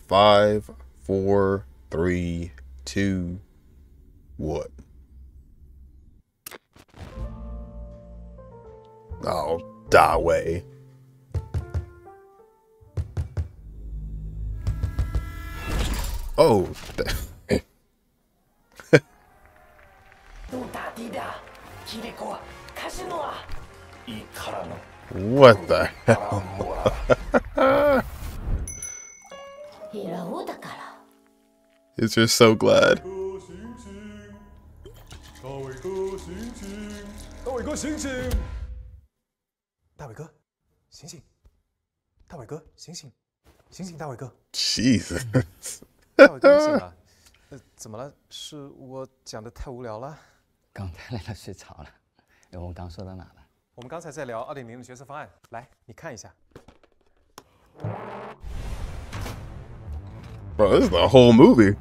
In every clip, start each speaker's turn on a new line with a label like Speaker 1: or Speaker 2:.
Speaker 1: 5, 4, 3, 2, what? Oh, die away. Oh. What the hell? He's just so glad. Jesus.
Speaker 2: 大伟哥，你醒了？怎么了？是我讲的太无聊了？
Speaker 3: 刚太累了，睡着了。我们刚说到哪了？
Speaker 2: 我们刚才在聊2.0的角色方案，来，你看一下。
Speaker 1: Bro, this is the whole movie.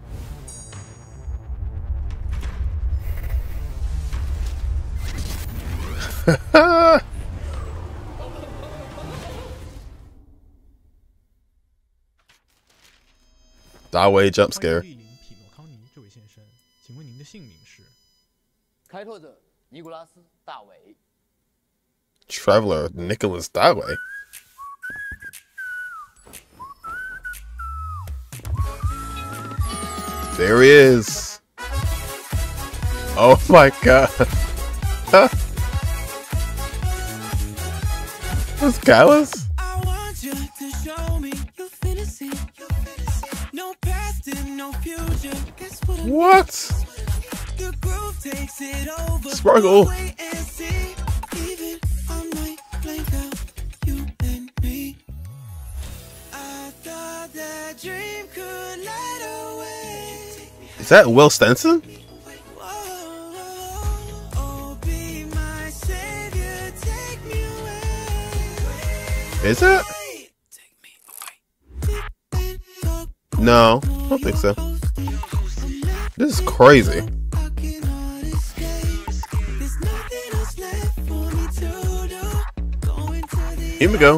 Speaker 1: Dawei jump scare.
Speaker 4: 莅临匹诺康尼这位先生，请问您的姓名是？
Speaker 3: 开拓者尼古拉斯·大伟。
Speaker 1: Traveler Nicholas Dawei. There he is. Oh my god. That's Callus?
Speaker 5: I want you to show me your fantasy. No past and no future. Guess what?
Speaker 1: What?
Speaker 5: The groove takes it over.
Speaker 1: Sparkle.
Speaker 5: Wait and see. Even I might blank out you and me. I thought that dream could light away.
Speaker 1: Is that Will Stenson?
Speaker 5: Oh, be my savior, take me away.
Speaker 1: Is it? No, I don't think so. This is crazy. Here we go.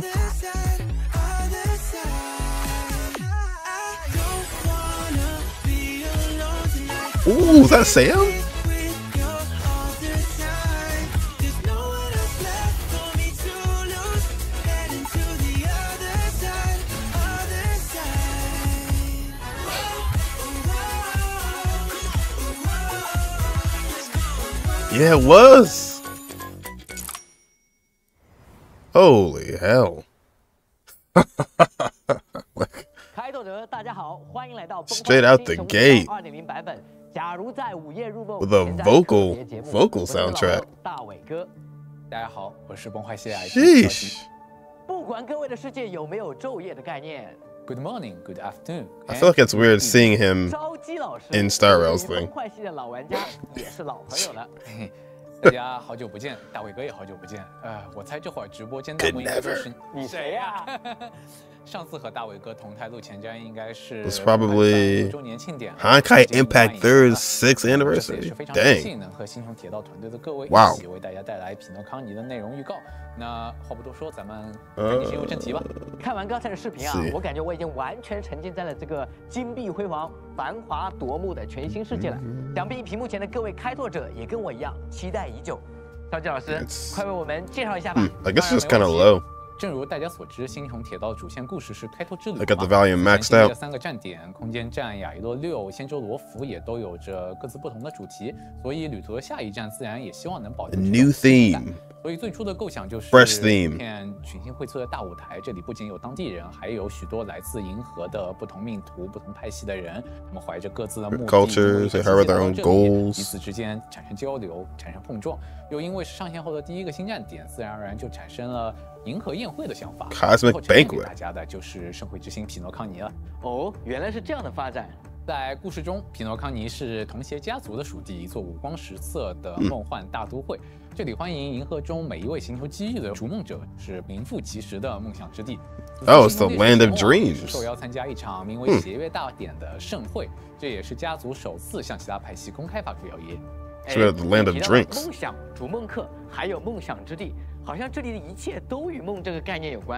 Speaker 1: Ooh, is that Sam? Yeah, it was. Holy hell.
Speaker 3: 开拓者，大家好，欢迎来到
Speaker 1: Straight out the gate
Speaker 3: 2.0版本。假如在午夜入梦
Speaker 1: with a vocal soundtrack.
Speaker 3: 大伟哥，
Speaker 6: 大家好，我是崩坏系 IP。
Speaker 1: Sheesh.
Speaker 3: 不管各位的世界有没有昼夜的概念，
Speaker 6: Good morning, good afternoon.
Speaker 1: I feel like it's weird seeing him
Speaker 3: 招基老师
Speaker 1: in Star Rails
Speaker 3: 对于
Speaker 1: thing.
Speaker 3: 崩坏系的老玩家也是老朋友了。
Speaker 6: 大家好久不见，大伟哥也好久不见。我猜这会儿直播间弹幕应该都是
Speaker 3: 你谁呀？
Speaker 6: 上次和大伟哥同台录前瞻应该是
Speaker 1: It's probably
Speaker 6: 6周年庆典
Speaker 1: Honkai Impact 3's 6th
Speaker 6: 这次也
Speaker 1: anniversary.
Speaker 6: 是非常荣幸
Speaker 1: Dang.
Speaker 6: 能和星穹铁道团队的各位一
Speaker 1: Wow
Speaker 6: 起为大家带来匹诺康尼的内容预告。那话不多说，咱们赶紧进入正题吧。
Speaker 3: 看完刚才的视频啊
Speaker 1: 是，
Speaker 3: 我感觉我已经完全沉浸在了这个金碧辉煌、繁华夺目的全新世界了。想必屏幕前的各位开拓者也跟我一样期待已久。招基老师，
Speaker 1: It's-
Speaker 3: 快为我们介绍一下吧。
Speaker 1: I guess it's just kind of low.
Speaker 6: 正如大家所知，星穹铁道主线故事是开拓之旅。
Speaker 1: I got the volume maxed
Speaker 6: 全新
Speaker 1: out.
Speaker 6: 的3个站点，空间站、亚伊洛6、仙州罗浮也都有着各自不同的主题，所以旅途的下一站自然也希望能保
Speaker 1: A
Speaker 6: 留这种
Speaker 1: new
Speaker 6: 新鲜感
Speaker 1: theme.
Speaker 6: 所以最初的构想就是
Speaker 1: Fresh theme
Speaker 6: 一片群星荟萃的大舞台，这里不仅有当地人，还有许多来自银河的不同命途、不同派系的人，他们怀着各自的目的
Speaker 1: Cultures, they have their own
Speaker 6: 彼
Speaker 1: goals.
Speaker 6: 此之间产生交流、产生碰撞。又因为是上线后的第一个新站点，自然而然就产生了银河宴会的想法。
Speaker 1: Cosmic
Speaker 6: 最后呈现给
Speaker 1: banquet
Speaker 6: 大家的就是盛会之星匹诺康尼了。
Speaker 3: 哦，原来是这样的发展。
Speaker 6: 在故事中，匹诺康尼是童鞋家族的属地，一座五光十色的梦幻大都会。这里欢迎银河中每一位寻求机遇的逐梦者，是名副其实的梦想之地。
Speaker 1: Oh, it's the land of dreams.
Speaker 6: 受邀参加一场名为协约大典的盛会，这也是家族首次向其他派系公开发出邀约。
Speaker 1: It's really the land of
Speaker 3: 提到了
Speaker 1: drinks.
Speaker 3: 梦想、逐梦客，还有梦想之地，好像这里的一切都与梦这个概念有关。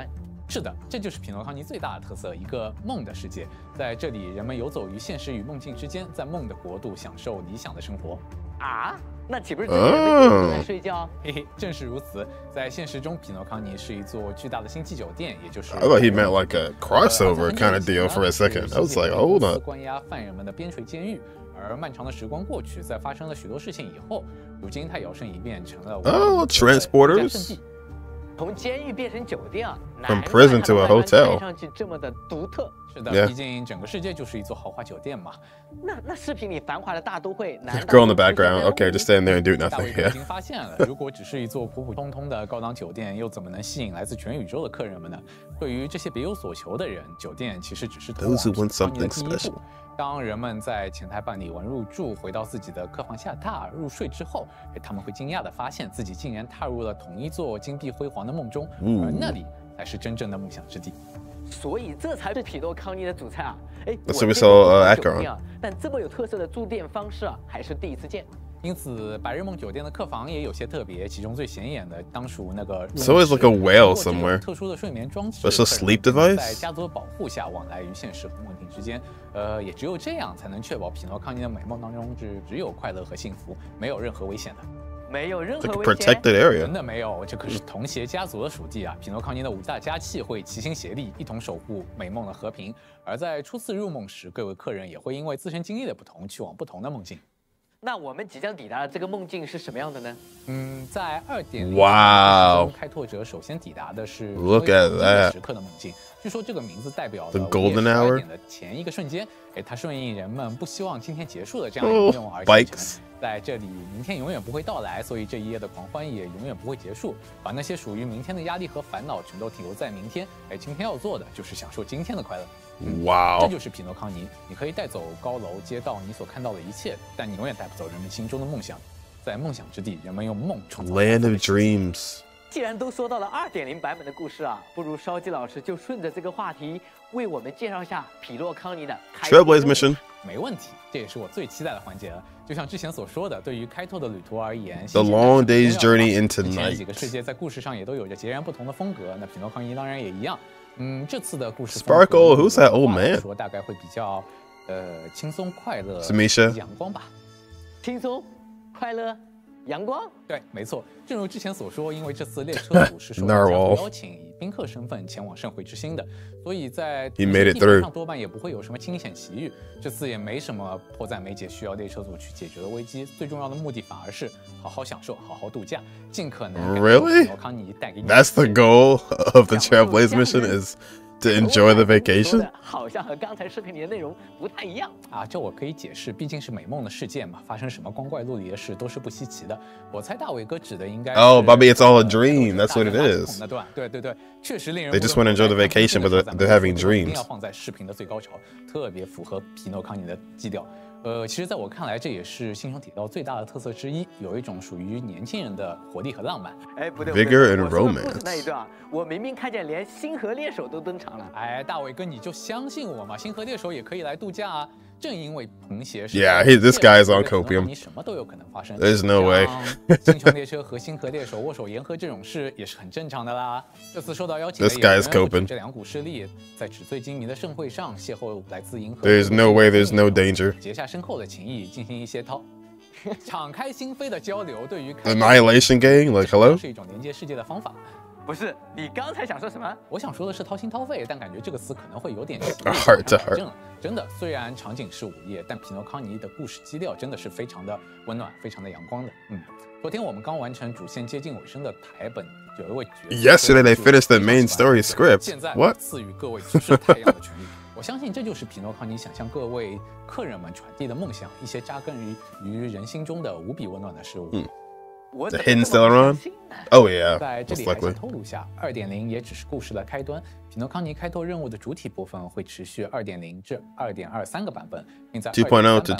Speaker 6: 是的，这就是匹诺康尼最大的特色，一个梦的世界。在这里，人们游走于现实与梦境之间，在梦的国度享受理想的生活。
Speaker 3: 啊，那岂不是这些人每天都在睡觉？
Speaker 6: 嘿嘿，正是如此。在现实中，匹诺康尼是一座巨大的星级酒店，也就是
Speaker 1: I thought he meant like a crossover kind of deal for a second. I was like, hold on.
Speaker 6: 关押犯人们的边陲监狱。而漫长的时光过去，在发生了许多事情以后，如今它摇身一变成了
Speaker 1: transporters
Speaker 3: 从监狱变成酒店啊
Speaker 1: From prison to a hotel
Speaker 3: 看上去这么的独特。
Speaker 6: 是的，
Speaker 1: Yeah.
Speaker 6: 毕竟整个世界就是一座豪华酒店嘛。
Speaker 3: 那视频里繁华的大都会，难道
Speaker 1: Girl in the background. Okay, just stand there and do
Speaker 6: 大
Speaker 1: nothing.
Speaker 6: 卫哥已
Speaker 1: Yeah.
Speaker 6: 经发现了，如果只是一座普普通通的高档酒店，又怎么能吸引来自全宇宙的客人们呢？对于这些别有所求的人，酒店其实只是通往
Speaker 1: Those who want
Speaker 6: 匹诺康尼的
Speaker 1: something
Speaker 6: 第一
Speaker 1: special.
Speaker 6: 步。当人们在前台办理完入住，回到自己的客房下榻入睡之后，他们会惊讶地发现自己竟然踏入了同一座金碧辉煌的梦中，而那里才是真正的梦想之地。
Speaker 3: 所以这才是匹诺康尼的主菜啊！哎，
Speaker 1: That's what we
Speaker 3: 我
Speaker 1: saw
Speaker 3: 见过酒店啊，但这么有特色的住店方式啊，还是第一次见。
Speaker 6: 因此，白日梦酒店的客房也有些特别，其中最显眼的当属那个。
Speaker 1: It's always like a whale somewhere.
Speaker 6: 特殊的睡眠装置
Speaker 1: Special sleep device?
Speaker 6: 在家族的保护下往来于现实和梦境之间。也只有这样才能确保匹诺康尼的美梦当中只有快乐和幸福，没有任何危险的。
Speaker 3: 没有任
Speaker 1: It's
Speaker 3: 何
Speaker 1: like a
Speaker 3: 危险。
Speaker 1: protected area.
Speaker 6: 真的没有，这可是童鞋家族的属地啊！匹诺康尼的5大家气会齐心协力，一同守护美梦的和平。而在初次入梦时，各位客人也会因为自身经历的不同，去往不同的梦境。
Speaker 3: 那我们即将抵达的这个梦境是什么样的呢？
Speaker 6: 在2.0
Speaker 1: Wow
Speaker 6: 开拓者首先抵达的是
Speaker 1: Look at that
Speaker 6: 时刻的梦境。据说这个名字代表了
Speaker 1: The
Speaker 6: 午夜
Speaker 1: golden
Speaker 6: 12
Speaker 1: hour
Speaker 6: 点的前一个瞬间，它顺应人们不希望今天结束的这样一个愿望而形
Speaker 1: Bikes
Speaker 6: 成。在这里，明天永远不会到来，所以这一夜的狂欢也永远不会结束。把那些属于明天的压力和烦恼全都停留在明天。今天要做的就是享受今天的快乐。这
Speaker 1: Wow.
Speaker 6: 就是匹诺康尼，你可以带走高楼、街道，你所看到的一切，但你永远带不走人们心中的梦想。在梦想之地，人们用梦创造
Speaker 1: Land
Speaker 6: 美
Speaker 1: of dreams.
Speaker 3: 既然都说到了2.0版本的故事啊，不如烧鸡老师就顺着这个话题，为我们介绍一下匹诺康尼的开拓
Speaker 1: Trailblaze
Speaker 3: 任务
Speaker 1: mission.
Speaker 6: 没问题，这也是我最期待的环节了。就像之前所说的，对于开拓的旅途而言
Speaker 1: The long day's journey into
Speaker 6: 以前几
Speaker 1: night.
Speaker 6: 个世界在故事上也都有着截然不同的风格，那匹诺康尼当然也一样。这次的故事
Speaker 1: Sparkle, who's that old man?
Speaker 6: 说大概会比较轻松快乐、
Speaker 1: Samisha
Speaker 6: 阳光吧。
Speaker 3: 轻松、快乐、阳光。
Speaker 6: 对，没错。正如之前所说，因为这次列车组是受到家族邀请，以宾客身份前往盛会之星的，所以在
Speaker 1: He made it
Speaker 6: 地盘上
Speaker 1: through.
Speaker 6: 多半也不会有什么惊险奇遇。这次也没什么迫在眉睫需要列车组去解决的危机，最重要的目的反而是好好享受、好好度假，尽可能
Speaker 1: Really?
Speaker 6: 匹诺康尼带给你。
Speaker 1: That's the goal of the Trailblaze mission is to enjoy the
Speaker 3: 说
Speaker 1: vacation.
Speaker 3: 的好像和刚才视频里的内容不太一样。
Speaker 6: 啊，这我可以解释，毕竟是美梦的世界嘛，发生什么光怪陆离的事都是不稀奇的。我猜大伟哥指的应该是
Speaker 1: Oh, Bobby, it's all a dream. That's what it is.
Speaker 6: 那段，对，确实令人。
Speaker 1: They just wanna enjoy the vacation, but they're having
Speaker 6: 一定
Speaker 1: dreams.
Speaker 6: 要放在视频的最高潮，特别符合匹诺康尼的基调。其实在我看来，这也是星穹铁道最大的特色之一，有一种属于年轻人的活力和浪漫。
Speaker 3: 哎，不对
Speaker 1: Vigor and
Speaker 3: 我说的故事
Speaker 1: romance
Speaker 3: 那一段啊，我明明看见连星河猎手都登场了。
Speaker 6: 哎，大伟哥，你就相信我嘛，星河猎手也可以来度假啊。正因为童鞋是
Speaker 1: Yeah, this guy is on copium.
Speaker 6: 你什么都有可能发生。
Speaker 1: There's no way.
Speaker 6: 像星穹列车和星河猎手握手言和这种事也是很正常的啦。这次受到邀请的
Speaker 1: This
Speaker 6: 演
Speaker 1: guy
Speaker 6: 员
Speaker 1: is
Speaker 6: 不止
Speaker 1: coping.
Speaker 6: 这2股势力，在纸醉金迷的盛会上邂逅来自银河。
Speaker 1: There's no way there's no danger.
Speaker 6: 结下深厚的情谊，进行一些敞开心扉的交流，对于
Speaker 1: Annihilation gang? Like, hello?
Speaker 6: 是一种连接世界的方法。
Speaker 3: 不是，你刚才想说什么？
Speaker 6: 我想说的是掏心掏肺，但感觉这个词可能会有点奇怪
Speaker 1: Heart to heart
Speaker 6: 真的，虽然场景是午夜，但匹诺康尼的故事基调真的是非常的温暖，非常的阳光的。昨天我们刚完成主线接近尾声的台本，有一位角色
Speaker 1: Yesterday they finished the main story script.
Speaker 6: 现在
Speaker 1: What?
Speaker 6: 赐予各位直视太阳的权利。我相信这就是匹诺康尼想向各位客人们传递的梦想，一些扎根于人心中的无比温暖的事物。
Speaker 3: 我
Speaker 1: The
Speaker 3: 怎么
Speaker 1: hidden
Speaker 3: 这么
Speaker 1: still
Speaker 3: 不
Speaker 1: around?
Speaker 3: 相信呢
Speaker 1: Oh, yeah.
Speaker 6: 在这
Speaker 1: Most
Speaker 6: 里还想
Speaker 1: likely.
Speaker 6: 透露下，2.0也只是故事的开端。匹诺康尼开拓任务的主体部分会持续2.0至2.23个版本，并在
Speaker 1: 2.0 to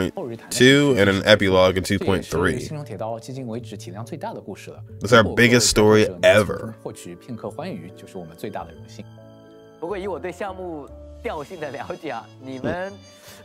Speaker 1: 2.2 and an epilogue in 2.3.
Speaker 6: 星穹铁道迄今为止体量最大的故事了。
Speaker 1: It's our biggest story
Speaker 6: 如果各位开拓者能
Speaker 1: ever.
Speaker 6: 从中获取片刻欢愉，就是我们最大的荣幸。
Speaker 3: 不过以我对项目调性的了解啊，你们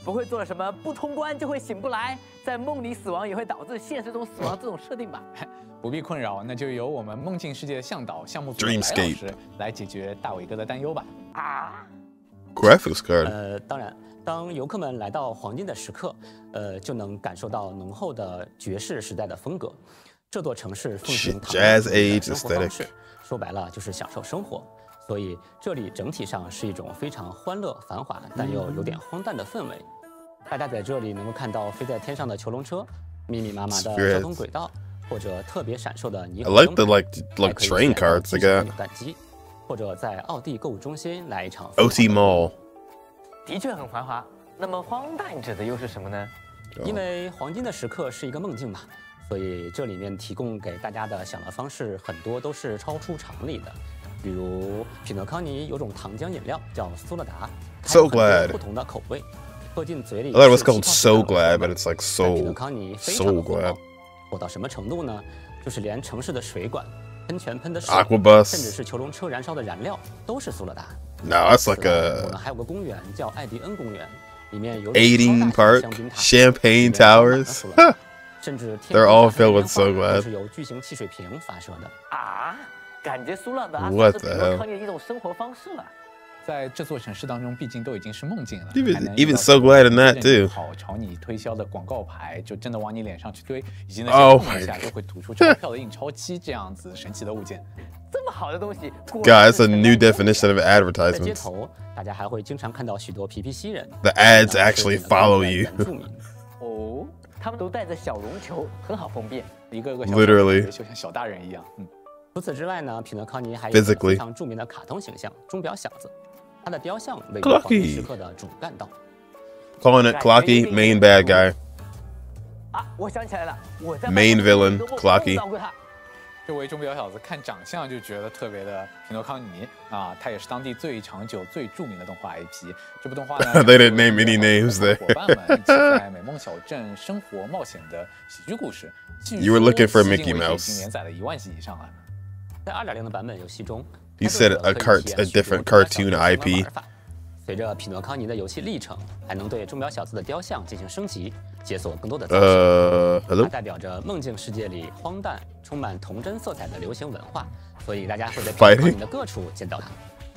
Speaker 3: 不会做了什么不通关就会醒不来，在梦里死亡也会导致现实中死亡这种设定吧？
Speaker 6: 不必困扰，那就由我们梦境世界的向导项目组的来老师来解决大伟哥的担忧吧。
Speaker 3: 啊
Speaker 1: Graphics card.
Speaker 7: 当然，当游客们来到黄金的时刻，就能感受到浓厚的爵士时代的风格。这座城市奉行唐人
Speaker 1: Jazz age
Speaker 7: 生活方式
Speaker 1: aesthetic，
Speaker 7: 说白了就是享受生活。所以这里整体上是一种非常欢乐、繁华，但又有点荒诞的氛围。大家在这里能够看到飞在天上的囚笼车、密密麻麻的交通轨道，或者特别闪烁的霓
Speaker 1: I
Speaker 7: 虹
Speaker 1: like the
Speaker 7: 灯牌，
Speaker 1: like train cards they got.
Speaker 7: 感激，或者在奥地购物中心来一场
Speaker 1: OT Mall.
Speaker 3: 的确很繁华。那么荒诞指的又是什么呢？
Speaker 7: 因为黄金的时刻是一个梦境嘛，所以这里面提供给大家的享乐方式很多都是超出常理的。比如匹诺康尼有种糖浆饮料叫苏乐达，它有很多不同的口味，喝进嘴里。
Speaker 1: I thought it was called So Glad, but it's like
Speaker 7: 匹诺康尼
Speaker 1: So
Speaker 7: 非常的火
Speaker 1: Glad.
Speaker 7: 爆，火到什么程度呢？就是连城市的水管、喷泉喷的水，
Speaker 1: Aquabus
Speaker 7: 甚至是囚笼车燃烧的燃料都是苏乐达。
Speaker 1: No, that's like
Speaker 7: 我
Speaker 1: a
Speaker 7: 们还有个公园叫艾迪恩公园，里面有
Speaker 1: Aiding
Speaker 7: 超大的
Speaker 1: Park,
Speaker 7: 香槟塔
Speaker 1: Champagne
Speaker 7: 里面装满了
Speaker 1: Towers.
Speaker 7: 苏乐达甚至天
Speaker 1: They're
Speaker 7: 空
Speaker 1: all
Speaker 7: 下的
Speaker 1: filled
Speaker 7: 烟
Speaker 1: with So
Speaker 7: 花
Speaker 1: Glad.
Speaker 7: 都是由巨型汽水瓶发射的。
Speaker 3: 啊，感觉苏勒达
Speaker 1: What
Speaker 3: 是
Speaker 1: the
Speaker 3: 匹诺
Speaker 1: hell？
Speaker 3: 康尼的一种生活方式了。
Speaker 6: 在这座城市当中，毕竟都已经是梦境了
Speaker 1: Even-
Speaker 6: 还能
Speaker 1: even
Speaker 6: 遇到
Speaker 1: So Glad in that
Speaker 6: 真
Speaker 1: too
Speaker 6: 好朝你推销的广告牌，就真的往你脸上去推，以及那
Speaker 1: Oh
Speaker 6: 些碰一
Speaker 1: my
Speaker 6: 下就会吐出钞票的印钞机这样子神奇的物件。
Speaker 3: 这么好的东西
Speaker 1: God, it's a new definition of
Speaker 7: 在街
Speaker 1: advertisements.
Speaker 7: 头，大家还会经常看到许多皮皮西人。
Speaker 1: The ads actually follow you.
Speaker 7: 原住民
Speaker 3: 哦，他们都带着小绒球，很好分辨。
Speaker 6: 一个个小
Speaker 1: Literally
Speaker 6: 就像小大人一样。
Speaker 7: 除此之外呢，匹诺康尼还有一个
Speaker 1: Physically
Speaker 7: 非常著名的卡通形象钟表小子，他的雕像位于
Speaker 1: Clocky
Speaker 7: 黄金时刻的主干道。
Speaker 1: Calling it Clocky, main bad guy.
Speaker 3: 啊，我想起来了，我在
Speaker 1: Main villain,
Speaker 3: 梦中
Speaker 1: Clocky
Speaker 3: 梦到过他。
Speaker 6: 这位钟表小子看长相就觉得特别的匹诺康尼啊，他也是当地最长久、最著名的动画 IP。这部动画呢
Speaker 1: They didn't name any names
Speaker 6: 的
Speaker 1: there.
Speaker 6: 伙伴们一起在美梦小镇生活冒险的喜剧故事。据
Speaker 1: You were looking for
Speaker 6: 说迄今
Speaker 1: Mickey
Speaker 6: 为止
Speaker 1: Mouse
Speaker 6: 已经连载了1万集以上了。
Speaker 7: 在2.0的版本游戏中，
Speaker 1: You said a
Speaker 7: 开拓者可以
Speaker 1: a
Speaker 7: 体验
Speaker 1: different
Speaker 7: 许多钟表小子
Speaker 1: cartoon
Speaker 7: 的相关
Speaker 1: IP.
Speaker 7: 玩法随着匹诺康尼的游戏历程，还能对钟表小子的雕像进行升级，解锁更多的造型。它
Speaker 1: Hello?
Speaker 7: 代表着梦境世界里荒诞、充满童真色彩的流行文化，所以大家会在匹诺康尼的各处见到它。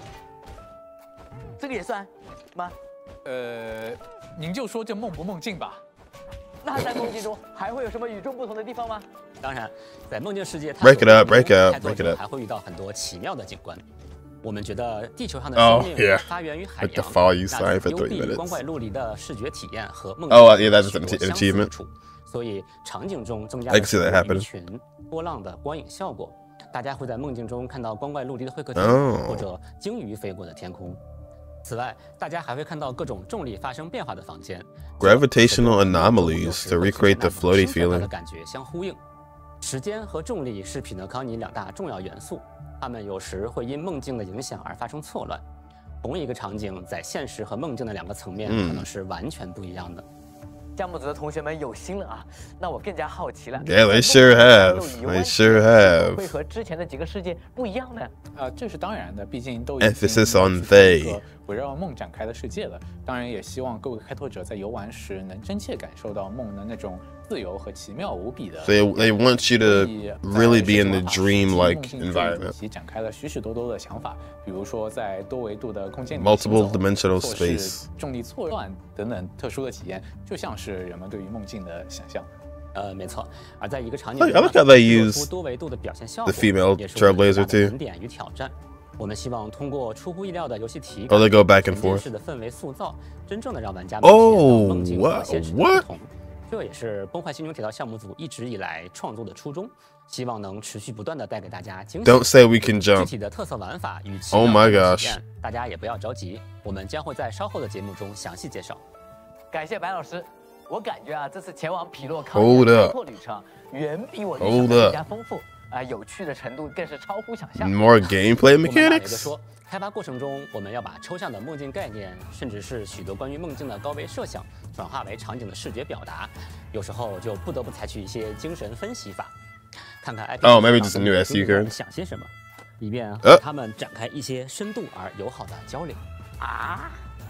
Speaker 3: 这个也算吗？
Speaker 6: 您就说这梦不梦境吧。
Speaker 3: 那在梦境中还会有什么与众不同的地方吗？
Speaker 7: 当然，在梦境世界探
Speaker 1: Break it
Speaker 7: 索
Speaker 1: up,
Speaker 7: 过程中
Speaker 1: break it up,
Speaker 7: 开拓
Speaker 1: break it
Speaker 7: 者
Speaker 1: up.
Speaker 7: 还会遇到很多奇妙的景观。我们觉得地球上的
Speaker 1: Oh,
Speaker 7: 生
Speaker 1: yeah.
Speaker 7: 命发源于海
Speaker 1: Like the
Speaker 7: 洋，
Speaker 1: fall you
Speaker 7: 那
Speaker 1: sign
Speaker 7: 在
Speaker 1: for
Speaker 7: 幽
Speaker 1: 3
Speaker 7: 闭
Speaker 1: minutes.
Speaker 7: 光怪陆离的视觉体验和梦
Speaker 1: Oh,
Speaker 7: 境
Speaker 1: yeah, that's
Speaker 7: 有许
Speaker 1: an
Speaker 7: 多相似
Speaker 1: achievement.
Speaker 7: 之处，所以场景中增加
Speaker 1: I
Speaker 7: 了
Speaker 1: can see that
Speaker 7: 许多
Speaker 1: happening.
Speaker 7: 鱼群、波浪的光影效果。大家会在梦境中看到光怪陆离的会客厅
Speaker 1: Oh.
Speaker 7: 或者鲸鱼飞过的天空。此外，大家还会看到各种重力发生变化的房间
Speaker 1: Gravitational anomalies to recreate the floaty
Speaker 7: 的
Speaker 1: feeling.
Speaker 7: 感觉相呼应。时间和重力是匹诺康尼2大重要元素，它们有时会因梦境的影响而发生错乱。同一个场景在现实和梦境的2个层面可能是完全不一样的。
Speaker 3: 项目组的同学们有心了啊，那我更加好奇了。
Speaker 1: Yeah, they sure have. They sure have.
Speaker 3: 会和之前的几个世界不一样呢？
Speaker 6: 这是当然的，毕竟都已经
Speaker 1: Emphasis on
Speaker 6: 去做一
Speaker 1: they
Speaker 6: 个围绕梦展开的世界了。当然，也希望各位开拓者在游玩时能真切感受到梦的那种自由和奇妙无比的。
Speaker 1: They want you to
Speaker 6: 所以
Speaker 1: really be in the
Speaker 6: 在
Speaker 1: dream-like
Speaker 6: 梦境这一
Speaker 1: environment.
Speaker 6: 主题展开了许许多多的想法，比如说在多维度的空间里
Speaker 1: Multiple
Speaker 6: 行走
Speaker 1: dimensional
Speaker 6: 或是
Speaker 1: space
Speaker 6: 重力错乱等等特殊的体验，就像是人们对于梦境的想象。
Speaker 7: 没错。而在一个场景
Speaker 1: I
Speaker 7: 中
Speaker 1: like how they
Speaker 7: 做
Speaker 1: use
Speaker 7: 出多维度的表现效果
Speaker 1: the female
Speaker 7: 也是我们
Speaker 1: trailblazer
Speaker 7: 最大的
Speaker 1: too.
Speaker 7: 难点与挑战。我们希望通过出乎意料的游戏体
Speaker 1: Oh,
Speaker 7: 感
Speaker 1: they go back and
Speaker 7: 沉浸
Speaker 1: forth.
Speaker 7: 式的氛围塑造，真正的让玩家们体验到
Speaker 1: Oh,
Speaker 7: 梦境和现实的
Speaker 1: what?
Speaker 7: 不同。这也是崩坏星穹铁道项目组一直以来创作的初衷，希望能持续不断的带给大家惊喜。
Speaker 1: Don't say we can
Speaker 7: 具
Speaker 1: jump.
Speaker 7: 体的特色玩法与奇
Speaker 1: Oh
Speaker 7: 妙
Speaker 1: my
Speaker 7: 的体
Speaker 1: gosh
Speaker 7: 验，大家也不要着急，我们将会在稍后的节目中详细介绍。
Speaker 3: 感谢白老师，我感觉啊，这次前往匹诺康尼
Speaker 1: Hold
Speaker 3: 的
Speaker 1: up
Speaker 3: 开拓旅程远比我预
Speaker 1: Hold
Speaker 3: 想的
Speaker 1: up
Speaker 3: 更加丰富啊，有趣的程度更是超乎想象。
Speaker 1: More gameplay
Speaker 7: 我们大伟哥
Speaker 1: mechanics?
Speaker 7: 说，开发过程中，我们要把抽象的梦境概念，甚至是许多关于梦境的高维设想，转化为场景的视觉表达。有时候就不得不采取一些精神分析法，看看 IP
Speaker 1: Oh, maybe just a new
Speaker 7: 跟
Speaker 1: SU
Speaker 7: 主角们
Speaker 1: card.
Speaker 7: 想些什么，以便和他们展开一些深度而友好的交流。
Speaker 3: 啊，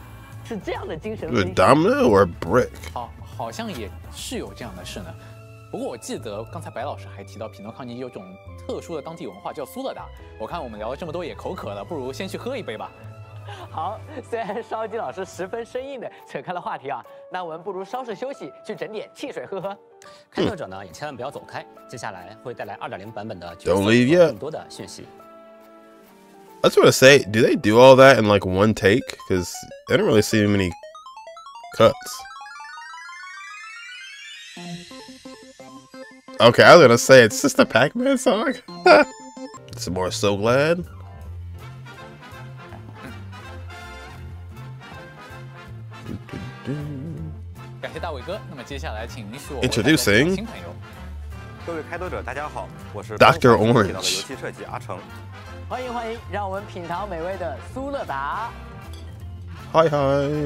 Speaker 3: 是这样的精神
Speaker 1: The
Speaker 3: 分析。
Speaker 1: domino or brick?
Speaker 6: 好像也是有这样的事呢。不过我记得刚才白老师还提到匹诺康尼有种特殊的当地文化叫苏勒达。我看我们聊了这么多也口渴了，不如先去喝一杯吧。
Speaker 3: 好，虽然烧鸡老师十分生硬的扯开了话题啊，那我们不如稍事休息，去整点汽水喝喝。
Speaker 7: 开拓者呢也千万不要走开，接下来会带来2.0版本的角
Speaker 1: Don't
Speaker 7: 色
Speaker 1: leave
Speaker 7: 和
Speaker 1: yet.
Speaker 7: 更多的讯息。
Speaker 1: I just want to say, do they do all that in like one take? Because I don't really see many cuts. Okay, I was gonna say it's just a Pac-Man song. It's more So Glad.
Speaker 6: 感谢大伟哥。那么接下来请允许我
Speaker 1: Introducing
Speaker 6: 新朋友。
Speaker 8: 各位开拓者，大家好，我是
Speaker 1: Dr.
Speaker 8: 光环
Speaker 1: Orange
Speaker 8: 提到的游戏设计阿成。
Speaker 3: 欢迎欢迎，让我们品尝美味的苏乐达。
Speaker 1: Hi, hi.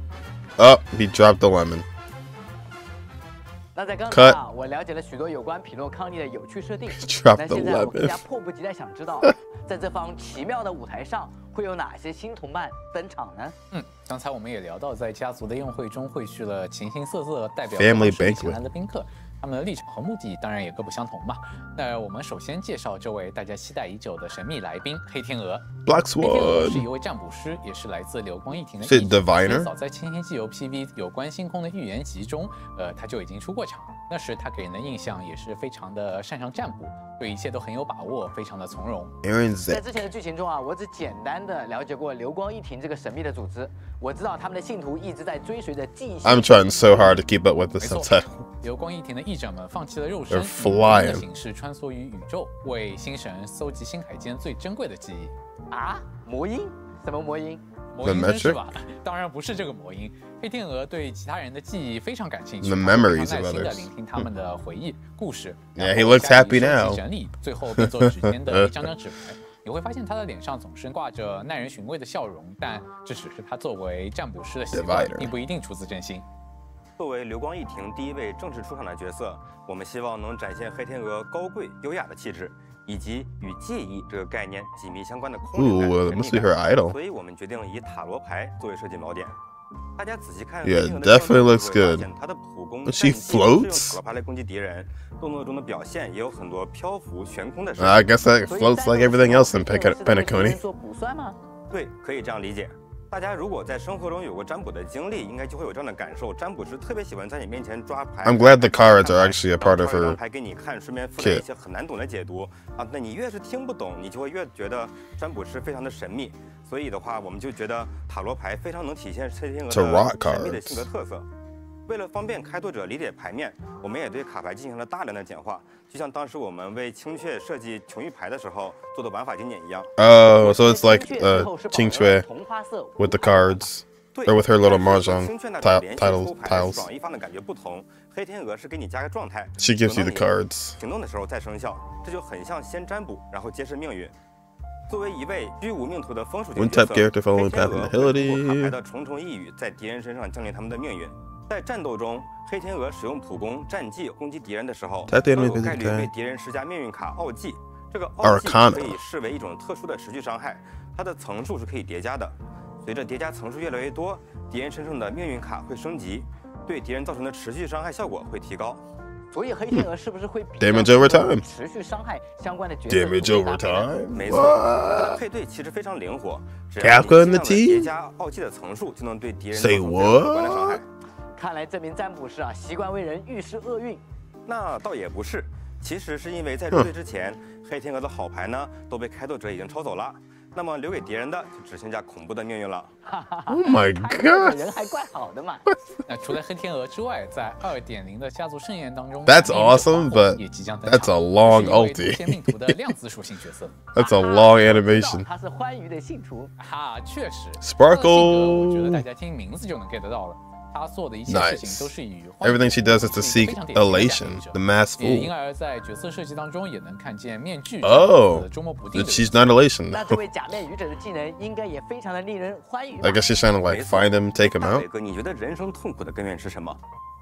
Speaker 1: Oh, he dropped the lemon.
Speaker 3: 那在刚才啊，我了解了许多有关匹诺康尼的有趣设定。
Speaker 1: Drop
Speaker 3: 那
Speaker 1: the
Speaker 3: 现在我更
Speaker 1: lemon.
Speaker 3: 加迫不及待想知道，在这方奇妙的舞台上，会有哪些新同伴登场呢？
Speaker 6: 刚才我们也聊到，在家族的宴会中汇聚了形形色色代表
Speaker 1: Family
Speaker 6: 各方势力
Speaker 1: banquet
Speaker 6: 前来的宾客，他们的立场和目的当然也各不相同嘛。那我们首先介绍这位大家期待已久的神秘来宾黑天鹅。
Speaker 1: Black
Speaker 6: 黑天鹅是
Speaker 1: Swan.
Speaker 6: 一位占卜师，也是来自流光一庭的
Speaker 1: 是
Speaker 6: 译者
Speaker 1: diviner
Speaker 6: 早在《千星纪游》PV 有关星空的预言集中，他就已经出过场。那时他给人的印象也是非常的擅长占卜，对一切都很有把握，非常的从容。
Speaker 1: Aaron
Speaker 3: 在
Speaker 1: Zek.
Speaker 3: 之前的剧情中啊，我只简单的了解过流光一庭这个神秘的组织，我知道他们的信徒一直在追随着记忆。
Speaker 1: I'm trying so hard to keep up with the
Speaker 6: 没错
Speaker 1: subtitle.
Speaker 6: 流光一庭的译者们放弃了肉身，
Speaker 1: They're
Speaker 6: 以
Speaker 1: flying
Speaker 6: 的形式穿梭于宇宙，为星神搜集星海间最珍贵的记忆。
Speaker 3: 啊，魔音？什么魔音？
Speaker 6: 魔音
Speaker 1: The
Speaker 6: 真是吧？当然不是这个魔音。黑天鹅对其他人的记忆非常感兴趣，
Speaker 1: The
Speaker 6: 他会
Speaker 1: memories
Speaker 6: 非常耐
Speaker 1: of
Speaker 6: 心的
Speaker 1: others
Speaker 6: 聆听他们的回忆、故事。
Speaker 1: Yeah,
Speaker 6: 然
Speaker 1: he
Speaker 6: 后
Speaker 1: looks
Speaker 6: 加以
Speaker 1: happy
Speaker 6: 收
Speaker 1: now.
Speaker 6: 集整理，最后变作指尖的一张张纸牌。你会发现他的脸上总是挂着耐人寻味的笑容，但这只是他作为占卜师的习惯，
Speaker 1: Divider
Speaker 6: 并不一定出自真心。
Speaker 8: 作为流光一庭第一位正式出场的角色，我们希望能展现黑天鹅高贵优雅的气质，以及与记忆这个概念紧密相关的空灵感、
Speaker 1: Ooh,
Speaker 8: 神
Speaker 1: must
Speaker 8: 秘
Speaker 1: be her
Speaker 8: 感。
Speaker 1: idol.
Speaker 8: 所以我们决定以塔罗牌作为设计锚点。大家仔细看
Speaker 1: Yeah,
Speaker 8: 黑天鹅的
Speaker 1: definitely
Speaker 8: 动作
Speaker 1: looks
Speaker 8: 会发
Speaker 1: good.
Speaker 8: 现它的普攻
Speaker 1: But
Speaker 8: 战
Speaker 1: she
Speaker 8: 绩是用
Speaker 1: floats?
Speaker 8: 塔罗牌来攻击敌人，动作中的表现也有很多漂浮悬空的设
Speaker 1: I
Speaker 8: 计。
Speaker 1: guess that
Speaker 3: 所以
Speaker 1: floats
Speaker 3: 在
Speaker 1: like
Speaker 3: 这个
Speaker 1: everything
Speaker 3: 时候
Speaker 1: else in
Speaker 3: 黑天鹅是在为敌人
Speaker 1: Penacony.
Speaker 3: 做卜算吗？
Speaker 8: 对，可以这样理解。大家如果在生活中有过占卜的经历，应该就会有这样的感受：占卜师特别喜欢在你面前抓牌。
Speaker 1: I'm glad the cards are
Speaker 8: 看牌
Speaker 1: actually a part of
Speaker 8: 然后挑一张
Speaker 1: her
Speaker 8: 牌给你看，顺便附带
Speaker 1: kit.
Speaker 8: 一些很难懂的解读啊。那你越是听不懂，你就会越觉得占卜师非常的神秘。所以的话，我们就觉得塔罗牌非常能体现黑天鹅
Speaker 1: Tarot
Speaker 8: 的神秘的
Speaker 1: cards
Speaker 8: 性格特色。为了方便开拓者理解牌面，我们也对卡牌进行了大量的简化，就像当时我们为青雀设计琼玉牌的时候做的玩法精简一样。
Speaker 1: Oh, so it's like
Speaker 3: 青雀之后是保留了
Speaker 1: Qingque
Speaker 3: 同花色
Speaker 1: with the cards.
Speaker 8: 对
Speaker 1: Or with her little
Speaker 8: 但是
Speaker 1: mahjong
Speaker 8: 和青雀那种
Speaker 1: tile-
Speaker 8: 连续
Speaker 1: titles-
Speaker 8: 抽牌
Speaker 1: tiles
Speaker 8: 爽一方的感觉不同，黑天鹅是给你加个状态，
Speaker 1: She gives you
Speaker 8: 等
Speaker 1: the
Speaker 8: 到你
Speaker 1: cards.
Speaker 8: 行动的时候再生效，这就很像先占卜，然后揭示命运。作为一位居无命途的风属性
Speaker 1: One
Speaker 8: 角
Speaker 1: type
Speaker 8: 色，
Speaker 1: character following
Speaker 8: 黑天
Speaker 1: path
Speaker 8: 鹅
Speaker 1: and
Speaker 8: 会通过
Speaker 1: ability
Speaker 8: 卡牌的重重一语，在敌人身上降临他们的命运。在战斗中，黑天鹅使用普攻、战技攻击敌人的时候，
Speaker 1: Tap the
Speaker 8: 都
Speaker 1: enemy
Speaker 8: 有概率
Speaker 1: physical
Speaker 8: 为敌人施加命运卡奥技。这个奥技
Speaker 1: Arcana
Speaker 8: 可以视为一种特殊的持续伤害，它的层数是可以叠加的。随着叠加层数越来越多，敌人身上的命运卡会升级，对敌人造成的持续伤害效果会提高。
Speaker 3: 所以黑天鹅是不是会比
Speaker 1: Damage over
Speaker 3: 较
Speaker 1: time
Speaker 3: 持续伤害相关的角色
Speaker 1: Damage
Speaker 3: 组合
Speaker 1: over
Speaker 3: 搭配呢
Speaker 1: time.
Speaker 8: 没错，它的
Speaker 1: What?
Speaker 8: 配对其实非常灵活，只要你
Speaker 1: Capcom 的
Speaker 8: 尽量地
Speaker 1: team？
Speaker 8: 叠加奥技的层数，就能对敌人造
Speaker 1: Say
Speaker 8: 成非常可观的
Speaker 1: what？
Speaker 8: 伤害。
Speaker 3: 看来这名占卜师啊，习惯为人预示厄运。
Speaker 8: 那倒也不是，其实是因为在入队之前，黑天鹅的好牌呢都被开拓者已经抄走了，那么留给敌人的就只剩下恐怖的命运了。
Speaker 1: Oh my
Speaker 3: 开拓者
Speaker 1: god.
Speaker 3: 人还怪好的嘛。
Speaker 6: 那除了黑天鹅之外，在2.0的家族盛宴当中
Speaker 1: That's
Speaker 6: 命运的
Speaker 1: awesome,
Speaker 6: 皇后
Speaker 1: but
Speaker 6: 也即将登
Speaker 1: that's
Speaker 6: 场
Speaker 1: a long
Speaker 6: 是一位
Speaker 1: ulti.
Speaker 6: 天命图的量子属性角色。
Speaker 1: That's a long
Speaker 3: 知道
Speaker 1: animation.
Speaker 3: 他是欢愉的信徒。
Speaker 6: 哈，确实
Speaker 1: Sparkle
Speaker 6: 她的性格我觉得大家听名字就能 get 到了。她做的一切事情
Speaker 1: Nice.
Speaker 6: 都是以欢愉
Speaker 1: Everything she does is to
Speaker 6: 是一
Speaker 1: seek
Speaker 6: 个非常典型的
Speaker 1: elation,
Speaker 6: 假面者
Speaker 1: the mass
Speaker 6: 也因
Speaker 1: fool.
Speaker 6: 而在角色设计当中也能看见面具
Speaker 1: Oh,
Speaker 6: 捉摸不定
Speaker 1: But
Speaker 6: 的
Speaker 1: she's not elation.
Speaker 3: 那这位假面愚者的技能应该也非常的令人欢愉吧。
Speaker 1: I guess she's trying to like find him, take him
Speaker 8: 大伟
Speaker 1: out.
Speaker 8: 哥，你觉得人生痛苦的根源是什么？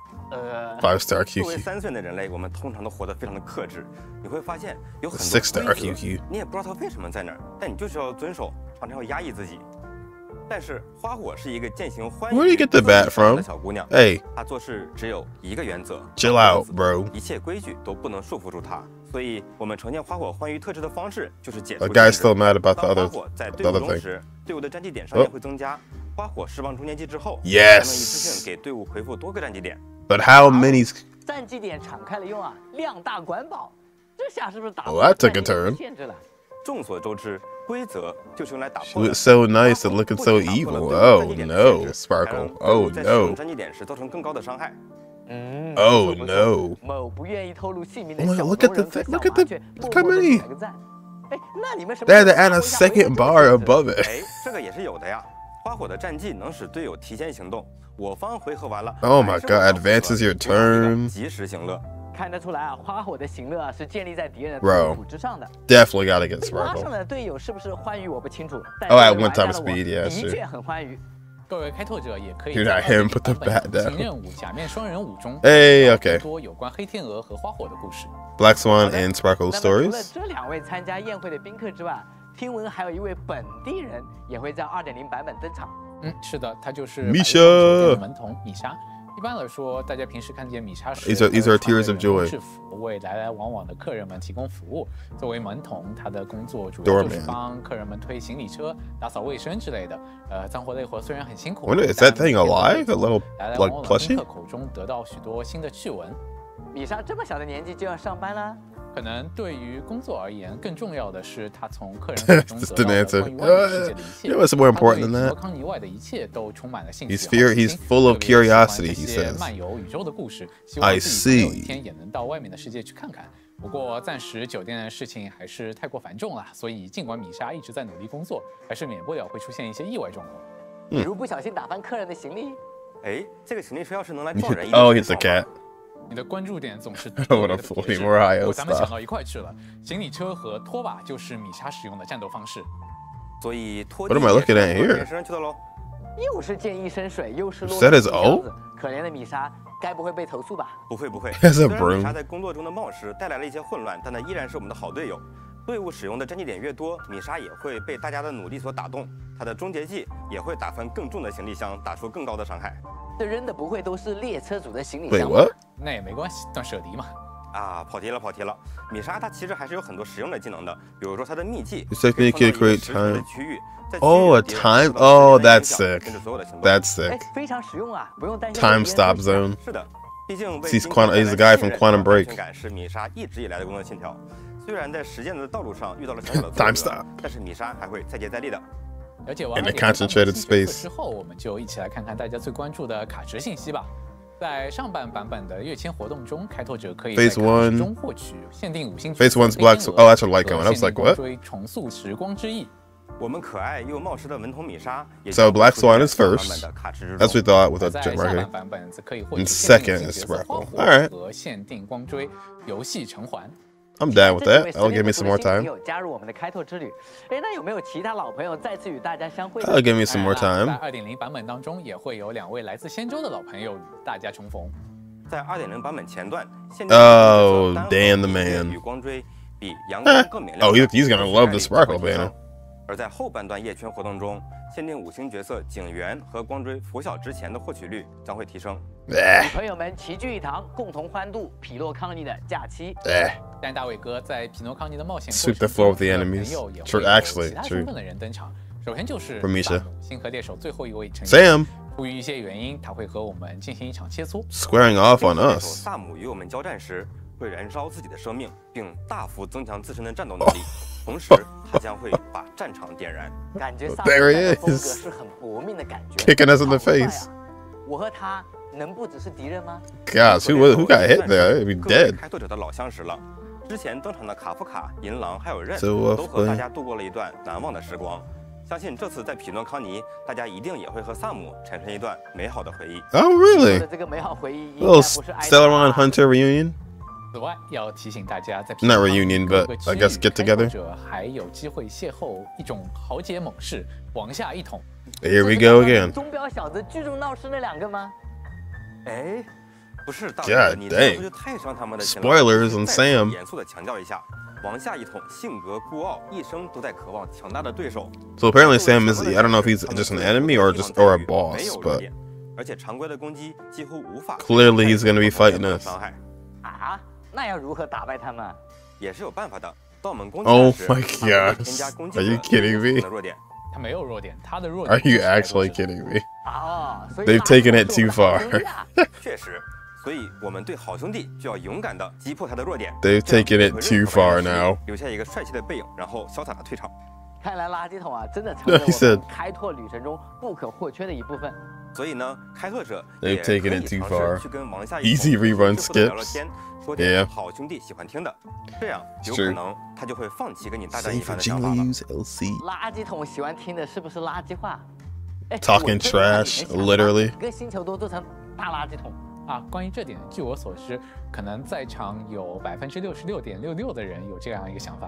Speaker 1: 5-star
Speaker 8: 作为
Speaker 1: QQ.
Speaker 8: 3岁的人类，我们通常都活得非常的克制。你会发现有很多
Speaker 1: 6-star
Speaker 8: 规则
Speaker 1: QQ.
Speaker 8: 你也不知道它为什么在那儿，但你就是要遵守，常常要压抑自己。 但是花火是一个践行欢愉
Speaker 1: Where do you get the bat
Speaker 8: 的
Speaker 1: from?
Speaker 8: 小姑娘。
Speaker 1: Hey,
Speaker 8: 她做事只有一个原则
Speaker 1: chill out, bro.
Speaker 8: 一切规矩都不能束缚住她。所以，我们呈现花火欢愉特质的方式就是解除
Speaker 1: A guy's
Speaker 8: 限制。
Speaker 1: still mad about the
Speaker 8: 当
Speaker 1: other
Speaker 8: 花火在
Speaker 1: the
Speaker 8: 队伍
Speaker 1: other
Speaker 8: 中
Speaker 1: thing.
Speaker 8: 时，队伍的战绩点上限会增加。花火释放中间机之后，
Speaker 1: Yes
Speaker 8: 才能一次性给队伍回复多个战绩点。
Speaker 1: But how many?
Speaker 3: 战绩点敞开了用啊，量大管饱。这下是不是打
Speaker 1: Oh, that took a turn.
Speaker 3: 限制了？
Speaker 8: 众所周知，规则就是用来打
Speaker 1: She
Speaker 8: 破的。
Speaker 1: looks so nice and looking so evil. Oh no, Sparkle. Oh
Speaker 8: 在使用
Speaker 1: no.
Speaker 8: 战绩点时造成更高的伤害。
Speaker 1: Oh
Speaker 3: 不错
Speaker 1: no.
Speaker 3: 某不愿意透露姓名的
Speaker 1: Oh my
Speaker 3: 小
Speaker 1: God, look at
Speaker 3: 红
Speaker 1: the
Speaker 3: 人和
Speaker 1: thing,
Speaker 3: 小
Speaker 1: look at
Speaker 3: 麻
Speaker 1: the-
Speaker 3: 雀
Speaker 1: look
Speaker 3: 默
Speaker 1: how
Speaker 3: 默地
Speaker 1: many.
Speaker 3: 点个赞。哎，那你们什么
Speaker 1: They had
Speaker 3: 时
Speaker 1: to
Speaker 3: 候
Speaker 1: add a
Speaker 3: 发挥一下
Speaker 1: second
Speaker 3: 我
Speaker 1: bar
Speaker 3: 的这个
Speaker 1: above it.
Speaker 8: 哎，这个也是有的呀。花火的战绩能使队友提前行动，我方回合完了。
Speaker 1: Oh my
Speaker 8: 还是
Speaker 1: God,
Speaker 8: 我方
Speaker 1: advances your
Speaker 8: 回合要一个
Speaker 1: turn.
Speaker 8: 及时行乐。
Speaker 3: 看得出来啊，花火的行乐啊是建立在敌人的
Speaker 1: Bro
Speaker 3: 痛苦之上的。
Speaker 1: Definitely gotta get
Speaker 3: 拉上
Speaker 1: Sparkle.
Speaker 3: 的队友是不是欢愉我不清楚，但
Speaker 1: Oh, at
Speaker 3: 作为
Speaker 1: one
Speaker 3: 玩家
Speaker 1: time
Speaker 3: 的我
Speaker 1: speed, yeah,
Speaker 3: 的
Speaker 1: sure.
Speaker 3: 确很欢愉。
Speaker 6: 各位开拓者也可以
Speaker 1: Dude,
Speaker 6: 在
Speaker 1: I him put the
Speaker 6: 2.0版
Speaker 1: bat
Speaker 6: 本
Speaker 1: down.
Speaker 6: 新任务假面双人舞中，
Speaker 1: 哎
Speaker 6: 了
Speaker 1: OK
Speaker 6: 更多有关黑天鹅和花火的故事。
Speaker 1: Black Swan
Speaker 3: 好的
Speaker 1: and Sparkle
Speaker 3: 那么除了
Speaker 1: stories.
Speaker 3: 这两位参加宴会的宾客之外，听闻还有一位本地人也会在2.0版本登场。
Speaker 6: 是的，他就是
Speaker 1: 米莎
Speaker 6: 百乐酒店的门童米莎。一般来说，大家平时看见米莎时
Speaker 1: These are
Speaker 6: 她会
Speaker 1: tears
Speaker 6: 穿
Speaker 1: of
Speaker 6: 着人工
Speaker 1: joy.
Speaker 6: 制服，为来来往往的客人们提供服务。作为门童，他的工作主要就是
Speaker 1: Doorman
Speaker 6: 帮客人们推行李车、打扫卫生之类的。脏活累活虽然很辛苦
Speaker 1: Wonder, is
Speaker 6: 但
Speaker 1: that thing alive? That little
Speaker 6: 来来
Speaker 1: like
Speaker 6: 往往的宾
Speaker 1: plushie?
Speaker 6: 客口中得到许多新的趣闻。
Speaker 3: 米莎这么小的年纪就要上班啦？
Speaker 6: 可能对于工作而言，更重要的是他从客人口中
Speaker 1: Just
Speaker 6: 得
Speaker 1: an
Speaker 6: 到的
Speaker 1: answer.
Speaker 6: 关于外面世界的一切。
Speaker 1: You know what's more
Speaker 6: 他
Speaker 1: important
Speaker 6: 对
Speaker 1: than
Speaker 6: 皮
Speaker 1: that?
Speaker 6: 诺康尼外的一切都充满了兴趣
Speaker 1: He's
Speaker 6: 和
Speaker 1: fear-
Speaker 6: 好奇
Speaker 1: he's
Speaker 6: 心
Speaker 1: full of
Speaker 6: 特别喜欢
Speaker 1: curiosity,
Speaker 6: 这
Speaker 1: he
Speaker 6: 些
Speaker 1: says.
Speaker 6: 漫游宇宙的故事，希望
Speaker 1: I
Speaker 6: 自己总有
Speaker 1: see.
Speaker 6: 一天也能到外面的世界去看看。不过暂时酒店的事情还是太过繁重了，所以尽管米莎一直在努力工作，还是免不了会出现一些意外状况。
Speaker 3: 比如不小心打翻客人的行李。
Speaker 8: 哎，这个行李车要是能来撞人，
Speaker 1: Oh,
Speaker 8: 一定
Speaker 1: he's
Speaker 8: 是
Speaker 1: a
Speaker 8: 爽
Speaker 1: cat.
Speaker 6: 你的关注点总是
Speaker 1: I don't wanna fool any more IO
Speaker 6: 咱们想
Speaker 1: stuff.
Speaker 6: 到一块去了。行李车和拖把就是米莎使用的战斗方式。
Speaker 8: 所以拖
Speaker 1: What am I looking at here?
Speaker 8: 人身去的喽。
Speaker 3: 又是溅一身水，又是落
Speaker 1: Is that
Speaker 3: 了
Speaker 1: his
Speaker 3: 皮
Speaker 1: O？
Speaker 3: 箱子，可怜的米莎，该不会被投诉吧？
Speaker 8: 不会不会，
Speaker 1: Has a
Speaker 8: 虽然米
Speaker 1: broom.
Speaker 8: 莎在工作中的冒失带来了一些混乱，但她依然是我们的好队友。队伍使用的战绩点越多，米莎也会被大家的努力所打动，她的终结技也会打翻更重的行李箱，打出更高的伤害。
Speaker 3: 这扔的不会都是列车主的行李
Speaker 1: Wait,
Speaker 3: 箱吧？
Speaker 1: what?
Speaker 6: 那也没关系，断舍离嘛。
Speaker 8: 啊，跑题了跑题了。米莎她其实还是有很多实用的技能的，比如说她的秘技
Speaker 1: This technique
Speaker 8: 可以
Speaker 1: can
Speaker 8: 创造一
Speaker 1: create
Speaker 8: 个实时的
Speaker 1: time.
Speaker 8: 区域，在
Speaker 1: Oh, a
Speaker 8: 区域里
Speaker 1: time.
Speaker 8: 受到
Speaker 1: Oh,
Speaker 8: 时间的
Speaker 1: that's
Speaker 8: 影响
Speaker 1: sick.
Speaker 8: 跟着所有的行动
Speaker 1: That's
Speaker 3: 哎
Speaker 1: sick.，
Speaker 3: 非常实用啊，不用担心
Speaker 1: Time
Speaker 3: 被别人
Speaker 1: stop
Speaker 3: 偷抢
Speaker 1: zone.
Speaker 8: 是的，毕竟为
Speaker 1: He's
Speaker 8: 今
Speaker 1: Quantum-
Speaker 8: 天
Speaker 1: he's the
Speaker 8: 带来
Speaker 1: guy from
Speaker 8: 信任
Speaker 1: Quantum
Speaker 8: 和
Speaker 1: Break.
Speaker 8: 安全感是米莎一直以来的工作信条。虽然在实践的道路上遇到了小小的
Speaker 1: Time
Speaker 8: 挫折
Speaker 1: stop.
Speaker 8: 但是米莎还会再接再厉的。
Speaker 6: 了解完
Speaker 1: In a
Speaker 6: 2.0版本
Speaker 1: concentrated
Speaker 6: 新角色
Speaker 1: space.
Speaker 6: 之后，我们就一起来看看大家最关注的卡池信息吧。在上半版本的跃迁活动中，开拓者可以在
Speaker 1: Phase
Speaker 6: 卡池
Speaker 1: 1
Speaker 6: 中获取限定5星
Speaker 1: Phase 1's Black Swan. Oh, that's what Light Gun. I was like, what?
Speaker 6: 追重塑时光之翼。
Speaker 8: 我们可爱又冒失的文童米莎也
Speaker 1: So
Speaker 8: 将
Speaker 1: Black
Speaker 8: 出现
Speaker 1: Swan
Speaker 8: 在
Speaker 1: is
Speaker 8: 小版
Speaker 1: first.
Speaker 8: 本的卡池之
Speaker 1: As we
Speaker 8: 中。
Speaker 1: thought with a
Speaker 6: 在
Speaker 1: jet
Speaker 6: 下
Speaker 1: right
Speaker 6: 半
Speaker 1: here.
Speaker 6: 版本则可以获
Speaker 1: And
Speaker 6: 取限
Speaker 1: second
Speaker 6: 定
Speaker 1: is
Speaker 6: 角色
Speaker 1: Sparkle.
Speaker 6: 花火
Speaker 1: Alright.
Speaker 6: 和限定光锥游戏城环。
Speaker 1: I'm down with
Speaker 3: 这几
Speaker 1: that.
Speaker 3: 位
Speaker 1: That'll give me
Speaker 3: 实
Speaker 1: some
Speaker 3: 力
Speaker 1: more
Speaker 3: 不足的新
Speaker 1: time.
Speaker 3: 朋友加入我们的开拓之旅。哎，那有没有其他老朋友再次与大家相会呢？
Speaker 1: That'll give me some more
Speaker 6: 当然
Speaker 1: time.
Speaker 6: 了在2.0版本当中，也会有2位来自仙州的老朋友与大家重逢。
Speaker 8: 在2.0版本前段，限定
Speaker 1: Oh,
Speaker 8: 单核
Speaker 1: damn the
Speaker 8: 一月
Speaker 1: man.
Speaker 8: 与光锥比阳光更明亮。
Speaker 1: Oh, he's gonna love the Sparkle banner.
Speaker 8: 而在后半段夜圈活动中，限定5星角色警员和光锥拂晓之前的获取率将会提升。
Speaker 1: Eh,
Speaker 3: 朋友们齐聚一堂，共同欢度匹诺康尼的假期。
Speaker 1: eh.
Speaker 6: 但大卫哥在匹诺康尼的冒险
Speaker 1: Sweep
Speaker 6: 过
Speaker 1: the
Speaker 6: 程
Speaker 1: floor
Speaker 6: 中
Speaker 1: with the
Speaker 6: 和
Speaker 1: enemies.
Speaker 6: 朋友也
Speaker 1: True,
Speaker 6: 会有
Speaker 1: actually,
Speaker 6: 其他
Speaker 1: true.
Speaker 6: 身份的人登场。首先就是
Speaker 1: From Misha
Speaker 6: 萨姆星河猎手最后一位成员
Speaker 1: Sam
Speaker 6: 出于一些原因，他会和我们进行一场切磋。
Speaker 1: squaring off on
Speaker 8: 猎手
Speaker 1: us.
Speaker 8: 萨姆与我们交战时，会燃烧自己的生命，并大幅增强自身的战斗能力。同时，他将会把战场点燃。
Speaker 3: 感觉萨姆
Speaker 1: There he
Speaker 3: 的风格
Speaker 1: is.
Speaker 3: 是很搏命的感觉
Speaker 1: Kicking us in the
Speaker 3: 好帅啊
Speaker 1: face.
Speaker 3: 我和他能不只是敌人吗？
Speaker 1: Gosh, who got hit there? He'd be
Speaker 8: 各位
Speaker 1: dead.
Speaker 8: 开拓者的老相识了。之前登场的卡夫卡、银狼还有刃，
Speaker 1: So
Speaker 8: 都和大家度过了一段难忘的时光。相信这次在匹诺康尼，大家一定也会和萨姆产生一段美好的回忆。
Speaker 1: Oh,
Speaker 3: 我
Speaker 1: really?
Speaker 3: 的这个美好回忆应该
Speaker 1: Little
Speaker 3: 不是挨
Speaker 1: Stellaron
Speaker 3: 打
Speaker 1: Hunter reunion?
Speaker 6: 此外，要提醒大家，在
Speaker 1: Not reunion,
Speaker 6: 各
Speaker 1: but
Speaker 6: 个
Speaker 1: I
Speaker 6: 区
Speaker 1: guess
Speaker 6: 域
Speaker 1: get
Speaker 6: 开拓
Speaker 1: together.
Speaker 6: 者还有机会邂逅一种豪杰猛士王下一统。
Speaker 1: Here we
Speaker 3: 这是
Speaker 1: go
Speaker 3: 刚刚
Speaker 1: again.
Speaker 3: 钟表小子聚众闹事那2个吗？
Speaker 8: 哎，不是大
Speaker 1: God
Speaker 8: 哥，你这样
Speaker 1: dang.
Speaker 8: 说就太伤他们的心了。
Speaker 1: Spoilers on
Speaker 8: 再次
Speaker 1: Sam.
Speaker 8: 严肃的强调一下， 王夏一统性格孤傲，一生都在渴望强大的对手。
Speaker 1: So apparently Sam is, I don't know if he's just an enemy or a boss, but
Speaker 8: 而且常规的攻击几乎无法
Speaker 1: clearly he's gonna be fighting us.
Speaker 8: 伤害。
Speaker 3: 啊，那要如何打败他们？
Speaker 8: 也是有办法的。当我们攻击
Speaker 1: Oh
Speaker 8: 时
Speaker 1: my
Speaker 8: 他们会添加
Speaker 1: gosh.
Speaker 8: 攻击
Speaker 1: Are you
Speaker 8: 者
Speaker 1: kidding me?
Speaker 8: 的弱点。
Speaker 6: 他没有弱点，他的弱
Speaker 1: Are
Speaker 6: 点
Speaker 1: you actually kidding me?
Speaker 3: 啊，所以
Speaker 1: They've
Speaker 3: 垃圾
Speaker 1: taken
Speaker 3: 桶
Speaker 1: it
Speaker 3: 是我
Speaker 1: too
Speaker 3: 的好
Speaker 1: far.
Speaker 3: 兄弟啊
Speaker 8: 确实，所以我们对好兄弟就要勇敢的击破他的弱点。
Speaker 1: They've
Speaker 8: 这样
Speaker 1: taken it
Speaker 8: 不会
Speaker 1: too
Speaker 8: 任何人
Speaker 1: far
Speaker 8: 失利
Speaker 1: now.
Speaker 8: 留下一个帅气的背影，然后潇洒的退场。
Speaker 3: 看来垃圾桶啊，真的成为
Speaker 1: He
Speaker 3: 我
Speaker 1: said-
Speaker 3: 们开拓旅程中不可或缺的一部分。
Speaker 8: 所以呢，开拓者
Speaker 1: They've
Speaker 8: 也可
Speaker 1: taken
Speaker 8: 以
Speaker 1: it too
Speaker 8: 尝试
Speaker 1: far.
Speaker 8: 去跟王夏
Speaker 1: Easy rerun
Speaker 8: 聊聊
Speaker 1: skips.
Speaker 8: 天，说
Speaker 1: Yeah.
Speaker 8: 点好兄弟喜欢听的，这样有
Speaker 1: It's
Speaker 8: 可
Speaker 1: true.
Speaker 8: 能他就会放弃跟你大战一
Speaker 1: Save
Speaker 8: 番
Speaker 1: for
Speaker 8: 的想法
Speaker 1: Jingle
Speaker 8: 了。
Speaker 1: Use LC.
Speaker 3: 垃圾桶喜欢听的是不是垃圾话？哎
Speaker 1: Talking
Speaker 3: 我真的看你
Speaker 1: trash,
Speaker 3: 们想法
Speaker 1: literally.
Speaker 3: 跟星球都做成大垃圾桶。
Speaker 6: 啊，关于这点，据我所知，可能在场有66.66%的人有这样一个想法。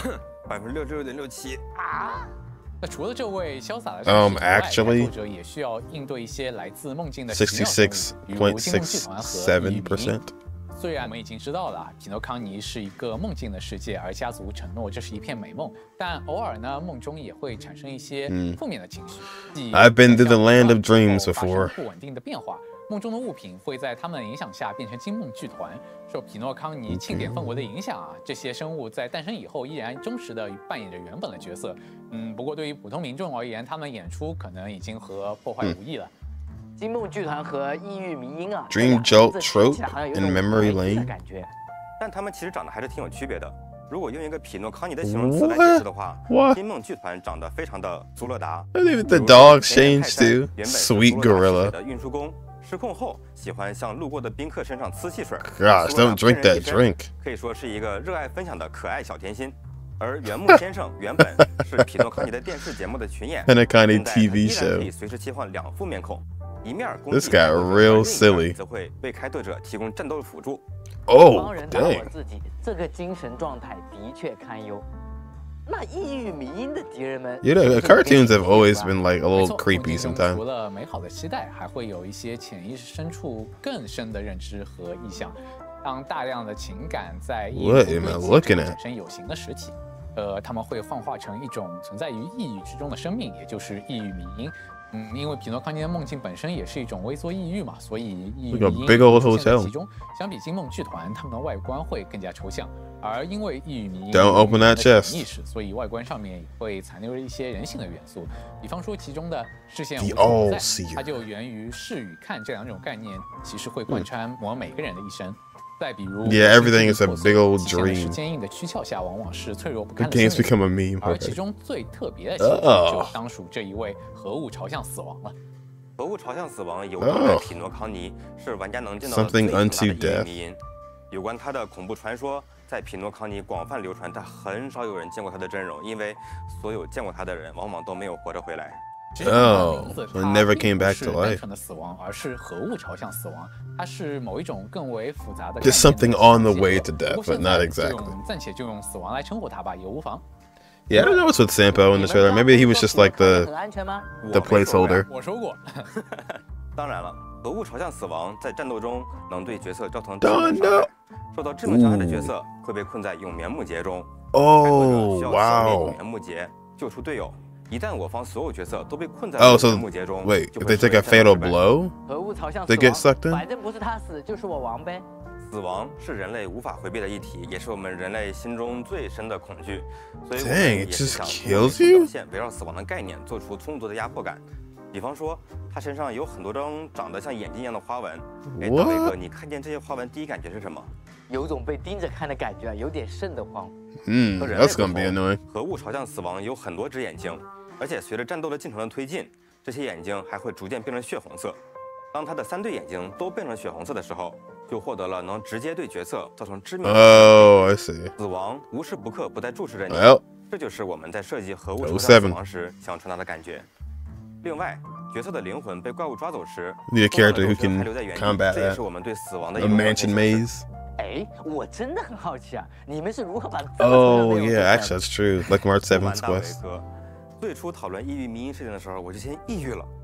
Speaker 8: 66.67%。
Speaker 6: 那除了这位潇洒的战士以外，
Speaker 1: actually-
Speaker 6: 开拓者也需要应对一些来自梦境的奇妙生物，比如金梦剧团和异域迷
Speaker 1: 66.67%.
Speaker 6: 虽然我们已经知道了匹诺康尼是一个梦境的世界，而家族承诺这是一片美梦，但偶尔呢，梦中也会产生一些负面的情绪。即
Speaker 1: I've been to the land of dreams
Speaker 6: 发生
Speaker 1: before.
Speaker 6: 不稳定的变化，梦中的物品会在他们的影响下变成惊梦剧团。受匹诺康尼庆典氛围的影响啊，这些生物在诞生以后依然忠实地扮演着原本的角色。不过对于普通民众而言，他们演出可能已经和破坏无异了。
Speaker 3: 金梦剧团和异域迷音啊
Speaker 1: Dream
Speaker 3: 这俩名字
Speaker 1: Jolt
Speaker 3: 听起来好像有
Speaker 1: Trope
Speaker 3: 种
Speaker 1: in Memory
Speaker 3: 怀疑的
Speaker 1: Lane
Speaker 3: 感觉。
Speaker 8: 但他们其实长得还是挺有区别的。如果用一个匹诺康尼的形容词来解释的话，
Speaker 1: What?
Speaker 8: 金梦剧团长得非常的祖勒达。
Speaker 1: I think the
Speaker 8: 比如说
Speaker 1: dogs
Speaker 8: 田野
Speaker 1: changed
Speaker 8: 泰山
Speaker 1: too.
Speaker 8: 原本是
Speaker 1: Sweet
Speaker 8: 祖勒达时
Speaker 1: gorilla.
Speaker 8: 代的运输工，失控后喜欢向路过的宾客身上呲汽水。
Speaker 1: Gosh,
Speaker 8: 祖勒达
Speaker 1: don't drink
Speaker 8: 本人
Speaker 1: that
Speaker 8: 一生
Speaker 1: drink.
Speaker 8: 可以说是一个热爱分享的可爱小甜心。而原木先生原本是匹诺康尼的电视节目的群演，
Speaker 1: And a kind
Speaker 8: 现
Speaker 1: of
Speaker 8: 在他
Speaker 1: TV
Speaker 8: 依然可以
Speaker 1: show.
Speaker 8: 随时切换两副面孔，一面攻
Speaker 1: This
Speaker 8: 击
Speaker 1: got
Speaker 8: 开拓者
Speaker 1: real
Speaker 8: 而另一面
Speaker 1: silly.
Speaker 8: 则会为开拓者提供战斗辅助。
Speaker 3: 帮
Speaker 1: Oh,
Speaker 3: 人打我
Speaker 1: dang.
Speaker 3: 自己，这个精神状态的确堪忧。那异域迷音的敌人们
Speaker 1: You know, cartoons have always been like a
Speaker 6: 没
Speaker 1: little
Speaker 6: 错，
Speaker 1: creepy
Speaker 6: 梦境中
Speaker 1: sometimes.
Speaker 6: 除了美好的期待，还会有一些潜意识深处更深的认知和意向。当大量的情感在异域
Speaker 1: What
Speaker 6: 堆
Speaker 1: am I
Speaker 6: 积
Speaker 1: looking
Speaker 6: 中
Speaker 1: at?
Speaker 6: 产生有形的实体，他们会幻化成一种存在于异域之中的生命，也就是异域迷音。因为匹诺康尼的梦境本身也是一种微缩异域嘛，所以异域
Speaker 1: Like a
Speaker 6: 迷音
Speaker 1: big old
Speaker 6: 出现在
Speaker 1: hotel.
Speaker 6: 其中。相比惊梦剧团，他们的外观会更加抽象，而因为异域迷音
Speaker 1: Don't open that
Speaker 6: 有
Speaker 1: chest.
Speaker 6: 意识，所以外观上面也会残留着一些人性的元素，比方说其中的视线
Speaker 1: The
Speaker 6: 无处不在
Speaker 1: All-Seer
Speaker 6: 它就源于视与看这两种概念，其实会贯穿我们每个人的一生。再比如
Speaker 1: Yeah, everything is a big old
Speaker 6: 体现的是
Speaker 1: dream.
Speaker 6: 坚硬的躯壳下往往是脆弱不
Speaker 1: The
Speaker 6: 堪的
Speaker 1: game's
Speaker 6: 心灵
Speaker 1: become a meme
Speaker 6: 而其
Speaker 1: already.
Speaker 6: 中最特别的情绪
Speaker 1: Oh
Speaker 6: 就当属这一位核物朝向死亡了。
Speaker 8: 核物朝向死亡有关的匹诺康尼是玩家能见到的
Speaker 1: Something
Speaker 8: 最强大的
Speaker 1: unto
Speaker 8: 异域
Speaker 1: death
Speaker 8: 迷音。有关他的恐怖传说，在匹诺康尼广泛流传，但很少有人见过他的真容，因为所有见过他的人往往都没有活着回来。
Speaker 6: 其实它的名字
Speaker 1: Oh,
Speaker 6: 它
Speaker 1: it never
Speaker 6: 并
Speaker 1: came
Speaker 6: 不
Speaker 1: back
Speaker 6: 是
Speaker 1: to
Speaker 6: 单
Speaker 1: life.
Speaker 6: 纯的死亡，而是核物朝向死亡。它是某一种更为复杂的
Speaker 1: Just
Speaker 6: 概念
Speaker 1: something
Speaker 6: 的
Speaker 1: on the
Speaker 6: 结
Speaker 1: way
Speaker 6: 合
Speaker 1: to death,
Speaker 6: 不过
Speaker 1: but
Speaker 6: 现
Speaker 1: not
Speaker 6: 在
Speaker 1: exactly.
Speaker 6: 暂且就用死亡来称呼它吧，也无妨。
Speaker 1: Yeah, I don't know what's with Sampo in the trailer. Maybe he was just like
Speaker 3: 很
Speaker 1: the
Speaker 3: 安全吗？
Speaker 1: the
Speaker 8: 我没说过呀
Speaker 1: placeholder.
Speaker 6: 我说过，
Speaker 8: 当然了，核物朝向死亡在战斗中能对角色造成致命
Speaker 1: Don't
Speaker 8: 伤害
Speaker 1: know.，
Speaker 8: 受到致命伤害的角色会被困在永眠木劫中。开拓者
Speaker 1: Oh,
Speaker 8: 需要消灭永
Speaker 1: wow.
Speaker 8: 眠木劫，救出队友。一旦我方所有角色都被困在
Speaker 1: Oh,
Speaker 8: 永
Speaker 1: so
Speaker 8: 眠木劫中，
Speaker 1: wait,
Speaker 8: 就
Speaker 1: if
Speaker 8: 会
Speaker 1: they
Speaker 8: 视
Speaker 1: take
Speaker 8: 为
Speaker 1: a
Speaker 8: 战斗
Speaker 1: fatal
Speaker 8: 失败
Speaker 1: blow,
Speaker 3: 核物朝向
Speaker 1: they
Speaker 3: 死
Speaker 1: get
Speaker 3: 亡，
Speaker 1: sucked in?
Speaker 3: 反正不是他死就是我亡呗。
Speaker 8: 死亡是人类无法回避的议题，也是我们人类心中最深的恐惧。所以我们
Speaker 1: Dang,
Speaker 8: 也
Speaker 1: it
Speaker 8: 是
Speaker 1: just
Speaker 8: 想
Speaker 1: kills
Speaker 8: 通过
Speaker 1: you?
Speaker 8: 表现围绕死亡的概念，做出充足的压迫感。比方说，他身上有很多张长得像眼睛一样的花纹。哎，大卫哥，
Speaker 1: What?
Speaker 8: 你看见这些花纹，第一感觉是什么？
Speaker 3: 有种被盯着看的感觉，有点瘆得慌。
Speaker 1: Hmm,
Speaker 8: 和人类
Speaker 1: that's
Speaker 8: 不
Speaker 1: gonna be
Speaker 8: 同
Speaker 1: annoying.
Speaker 8: 核物朝向死亡有很多只眼睛，而且随着战斗的进程的推进，这些眼睛还会逐渐变成血红色。当他的3对眼睛都变成血红色的时候，就获得了能直接对角色造成致命伤害的
Speaker 1: Oh, I see.
Speaker 8: 死亡无时不刻不在注视着你。
Speaker 1: Well,
Speaker 8: 这就是我们在设计核物朝向死
Speaker 1: 07
Speaker 8: 亡时想传达的感觉。另外，角色的灵魂被怪物抓走时，
Speaker 1: need a
Speaker 8: 重要的
Speaker 1: character who
Speaker 8: 肉身还
Speaker 1: can
Speaker 8: 留在原地，
Speaker 1: combat
Speaker 8: 这也
Speaker 1: that.
Speaker 8: 是我们对死亡的一
Speaker 1: A
Speaker 8: 种完
Speaker 1: mansion
Speaker 8: 全审视。
Speaker 1: maze.
Speaker 3: 哎，我真的很好奇啊，你们是如何把这么
Speaker 1: Oh,
Speaker 3: 长的内容
Speaker 1: yeah,
Speaker 3: 做出
Speaker 1: actually,
Speaker 3: 来的
Speaker 1: that's true. Like Mart 7's
Speaker 8: 不瞒大伟
Speaker 1: quest.
Speaker 8: 哥，最初讨论异域迷因事件的时候，我就先抑郁了。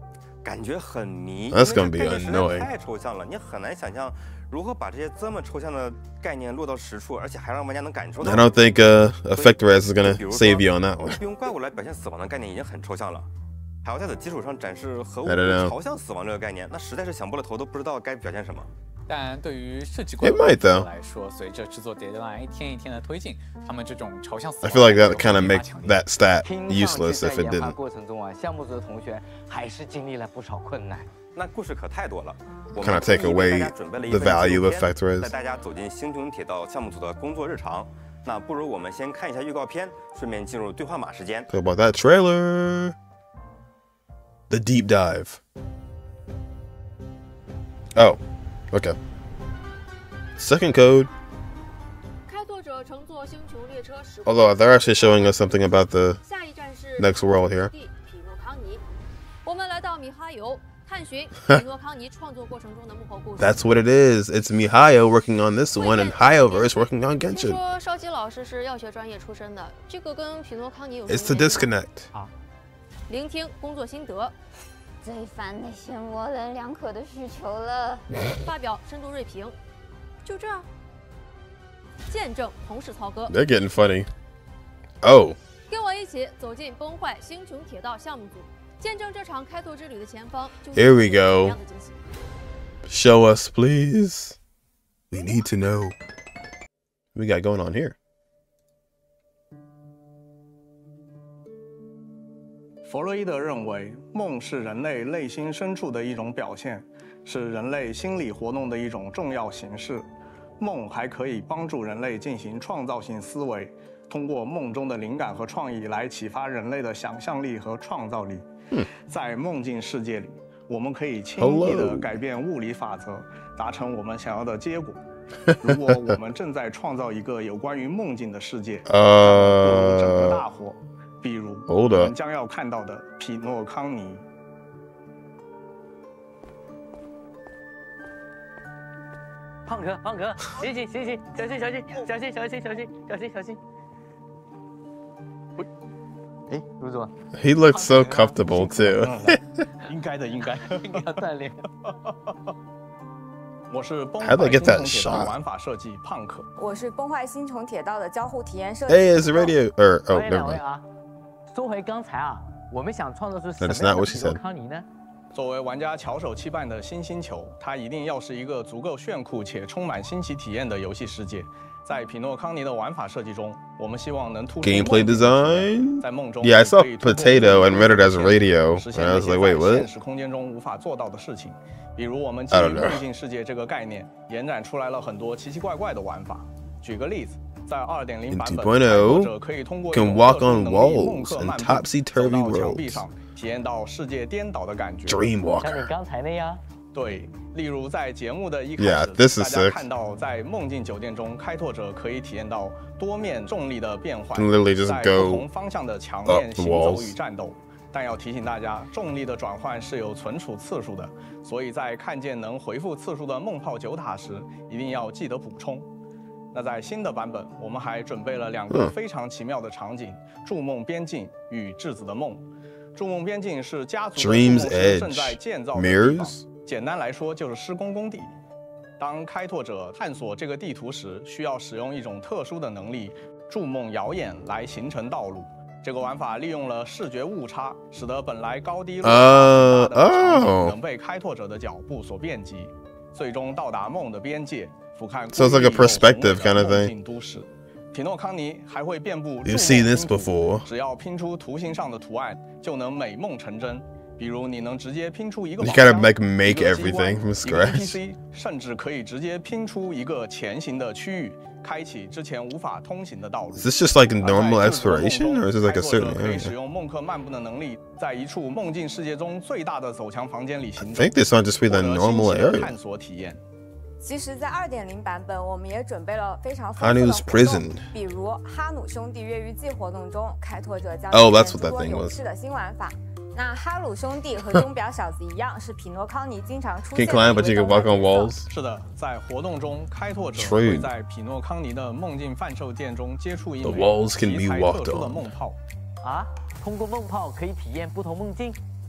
Speaker 8: 感觉很迷，
Speaker 1: That's
Speaker 8: 因为
Speaker 1: gonna be
Speaker 8: 这概念实在
Speaker 1: annoying.
Speaker 8: 太抽象了，你很难想象如何把这些这么抽象的概念落到实处，而且还让玩家能感受到。
Speaker 1: I don't think Effect Res is gonna save you on that one.
Speaker 8: 用怪物来表现死亡的概念已经很抽象了，还要在此基础上展示核物
Speaker 1: I don't know.
Speaker 8: 朝向死亡这个概念，那实在是想破了头都不知道该表现什么。
Speaker 6: 但对于设计怪
Speaker 1: It
Speaker 6: 物
Speaker 1: might, though.
Speaker 6: 来说，随着制作 deadline 一天一天的推进，他们这种朝向死
Speaker 1: I
Speaker 6: 亡
Speaker 1: feel like that
Speaker 6: 的
Speaker 1: kind of
Speaker 6: 会
Speaker 1: make
Speaker 6: 更加强烈
Speaker 1: that stat
Speaker 3: 听上去
Speaker 1: useless
Speaker 3: 在
Speaker 1: if it
Speaker 3: 研发
Speaker 1: didn't.
Speaker 3: 过程中啊，项目组的同学还是经历了不少困难。
Speaker 8: 那故事可太多了，我
Speaker 1: Kinda
Speaker 8: 们
Speaker 1: take
Speaker 8: 特意为大
Speaker 1: away
Speaker 8: 家准备了一
Speaker 1: the
Speaker 8: 份纪
Speaker 1: value
Speaker 8: 录
Speaker 1: of
Speaker 8: 片
Speaker 1: Effect Res.
Speaker 8: 带大家走进星穹铁道项目组的工作日常。那不如我们先看一下预告片，顺便进入对话码时间。
Speaker 1: Talk about that trailer. The deep dive. Oh, okay. Second code.
Speaker 9: 开拓者乘坐星穹列车驶
Speaker 1: Although they're actually showing us something about the
Speaker 9: 下一站是
Speaker 1: next world here.
Speaker 9: 地匹诺康尼。我们来到米哈游，探寻匹诺康尼创作过程中的幕后故事。
Speaker 1: That's what it is. It's Mihayo working on this one and Hayoverse working on
Speaker 9: 听
Speaker 1: Genshin.
Speaker 9: 说烧鸡老师是药学专业出身的，这个跟匹诺康尼有什
Speaker 1: It's
Speaker 9: 么
Speaker 1: the
Speaker 9: 联系吗？
Speaker 1: disconnect.
Speaker 9: 聆听工作心得，
Speaker 10: 最烦那些模棱两可的需求了。
Speaker 9: 发表深度锐评，就这样。见证同事操戈，
Speaker 1: They're getting funny. Oh,
Speaker 9: 跟我一起走进崩坏星穹铁道项目组，见证这场开拓之旅的前方究竟
Speaker 1: Here we
Speaker 9: 会有怎
Speaker 1: go.
Speaker 9: 样的惊喜。
Speaker 1: show us, please. We need to know. What we got going on here?
Speaker 11: 弗洛伊德认为，梦是人类内心深处的一种表现，是人类心理活动的一种重要形式。梦还可以帮助人类进行创造性思维，通过梦中的灵感和创意来启发人类的想象力和创造力。在梦境世界里，我们可以轻易地改变物理法则，达成我们想要的结果。如果我们正在创造一个有关于梦境的世界，不如整个大活。比如我们将要看到的匹诺康尼。
Speaker 3: 胖哥，胖哥，行行行行，小心小心小心小心小心小心小心。哎，卢总，
Speaker 1: He looks so comfortable too.
Speaker 11: 应该的，应该
Speaker 3: 要锻炼。
Speaker 11: 我是崩坏
Speaker 1: How'd I
Speaker 11: 星
Speaker 1: get that
Speaker 11: 穹铁道
Speaker 1: shot?
Speaker 11: 的玩法设计胖可。
Speaker 10: 我是崩坏星穹铁道的交互体验设计。
Speaker 1: Hey, it's radio. Or oh,
Speaker 3: 欢迎
Speaker 1: never
Speaker 3: 两位
Speaker 1: mind.
Speaker 3: 啊！说回刚才啊，我们想创造出什
Speaker 1: That is
Speaker 3: 么
Speaker 1: not
Speaker 3: 样的
Speaker 1: what she
Speaker 3: 匹诺
Speaker 1: said.
Speaker 3: 康尼呢？
Speaker 11: 作为玩家翘首期盼的新星球，它一定要是一个足够炫酷且充满新奇体验的游戏世界。在匹诺康尼的玩法设计中，我们希望能突出
Speaker 1: Gameplay design?
Speaker 11: 在梦中
Speaker 1: Yeah, I saw
Speaker 11: 可以突破
Speaker 1: potato and read it as radio.
Speaker 11: 实
Speaker 1: And
Speaker 11: 现
Speaker 1: I
Speaker 11: 那
Speaker 1: was
Speaker 11: 些
Speaker 1: like, wait,
Speaker 11: 在现
Speaker 1: what?
Speaker 11: 实空间中无法做到的事情。比如我们基
Speaker 1: I
Speaker 11: 于
Speaker 1: don't know.
Speaker 11: 梦境世界这个概念，延展出来了很多奇奇怪怪的玩法。举个例子，在 2.0 版本，
Speaker 1: 2.0
Speaker 11: 开拓者可以通过
Speaker 1: can
Speaker 11: 一种
Speaker 1: walk
Speaker 11: 特殊
Speaker 1: on
Speaker 11: 能力梦
Speaker 1: walls
Speaker 11: 客
Speaker 1: and
Speaker 11: 漫步
Speaker 1: topsy-turvy
Speaker 11: 走到墙壁
Speaker 1: roads.
Speaker 11: 上，体验到世界颠倒的感觉。
Speaker 1: Dreamwalker.
Speaker 3: 像你刚才那样。
Speaker 11: 对，例如在节目的一开
Speaker 1: Yeah,
Speaker 11: 始，
Speaker 1: this
Speaker 11: 大
Speaker 1: is
Speaker 11: 家
Speaker 1: sick.
Speaker 11: 看到在梦境酒店中，开拓者可以体验到多面重力的变换，
Speaker 1: Can literally just
Speaker 11: 在
Speaker 1: go
Speaker 11: 不同方向的墙
Speaker 1: up
Speaker 11: 面
Speaker 1: the
Speaker 11: 行走
Speaker 1: walls.
Speaker 11: 与战斗。但要提醒大家，重力的转换是有存储次数的，所以在看见能回复次数的梦泡酒塔时，一定要记得补充。那在新的版本，我们还准备了2个非常奇妙的场景：筑梦边境与质子的梦。筑梦边境是家族的筑梦
Speaker 1: Dream's
Speaker 11: 师正在建造的地方
Speaker 1: Mirrors?
Speaker 11: 简单来说就是施工工地。当开拓者探索这个地图时，需要使用一种特殊的能力——筑梦谣言来形成道路。这个玩法利用了视觉误差，使得本来高低落差很大的场景能被开拓者的脚步所遍及，最终到达梦的边界，俯瞰
Speaker 1: So it's like a perspective kind of thing.
Speaker 11: 都市。匹诺康尼还会遍布
Speaker 1: You've seen this before.
Speaker 11: 只要拼出图形上的图案，就能美梦成真。比如你能直接拼出一个
Speaker 1: You
Speaker 11: 宝
Speaker 1: gotta
Speaker 11: 箱
Speaker 1: make
Speaker 11: 一个机关
Speaker 1: everything from
Speaker 11: 一个
Speaker 1: scratch.
Speaker 11: NPC， 甚至可以直接拼出一个前行的区域，开启之前无法通行的道路。
Speaker 1: Is this just like normal exploration, or is this like a certain
Speaker 11: 可以使
Speaker 1: area?
Speaker 11: 用梦客漫步的能力，在一处梦境世界中最大的走墙房间里行
Speaker 1: I
Speaker 11: 走，
Speaker 1: think this might just be the
Speaker 11: 获得
Speaker 1: normal
Speaker 11: 新奇的
Speaker 1: area.
Speaker 11: 探索体验。
Speaker 10: 其实，在2.0版本，我们也准备了非常丰富的
Speaker 1: Hanu's
Speaker 10: 活
Speaker 1: Prison.
Speaker 10: 动，比如哈努兄弟越狱季活动中，开拓者将
Speaker 1: Oh,
Speaker 10: 体验
Speaker 1: that's what
Speaker 10: 诸
Speaker 1: that
Speaker 10: 多
Speaker 1: thing
Speaker 10: 有
Speaker 1: was.
Speaker 10: 趣的新玩法。那哈鲁兄弟和钟表小子一样，是匹诺康尼经常出
Speaker 1: Can
Speaker 10: 现
Speaker 1: you
Speaker 10: 的
Speaker 1: climb,
Speaker 10: 一
Speaker 1: but
Speaker 10: 位
Speaker 1: you can
Speaker 10: 动
Speaker 1: walk
Speaker 10: 漫
Speaker 1: on
Speaker 10: 角色。
Speaker 1: walls?
Speaker 11: 是的，在活动中，开拓者
Speaker 1: Trade.
Speaker 11: 会在匹诺康尼的梦境贩售店中接触一
Speaker 1: The
Speaker 11: 枚
Speaker 1: walls can
Speaker 11: 题
Speaker 1: be
Speaker 11: 材
Speaker 1: walked
Speaker 11: 特殊的
Speaker 1: on.
Speaker 11: 梦泡。
Speaker 3: 啊，通过梦泡可以体验不同梦境。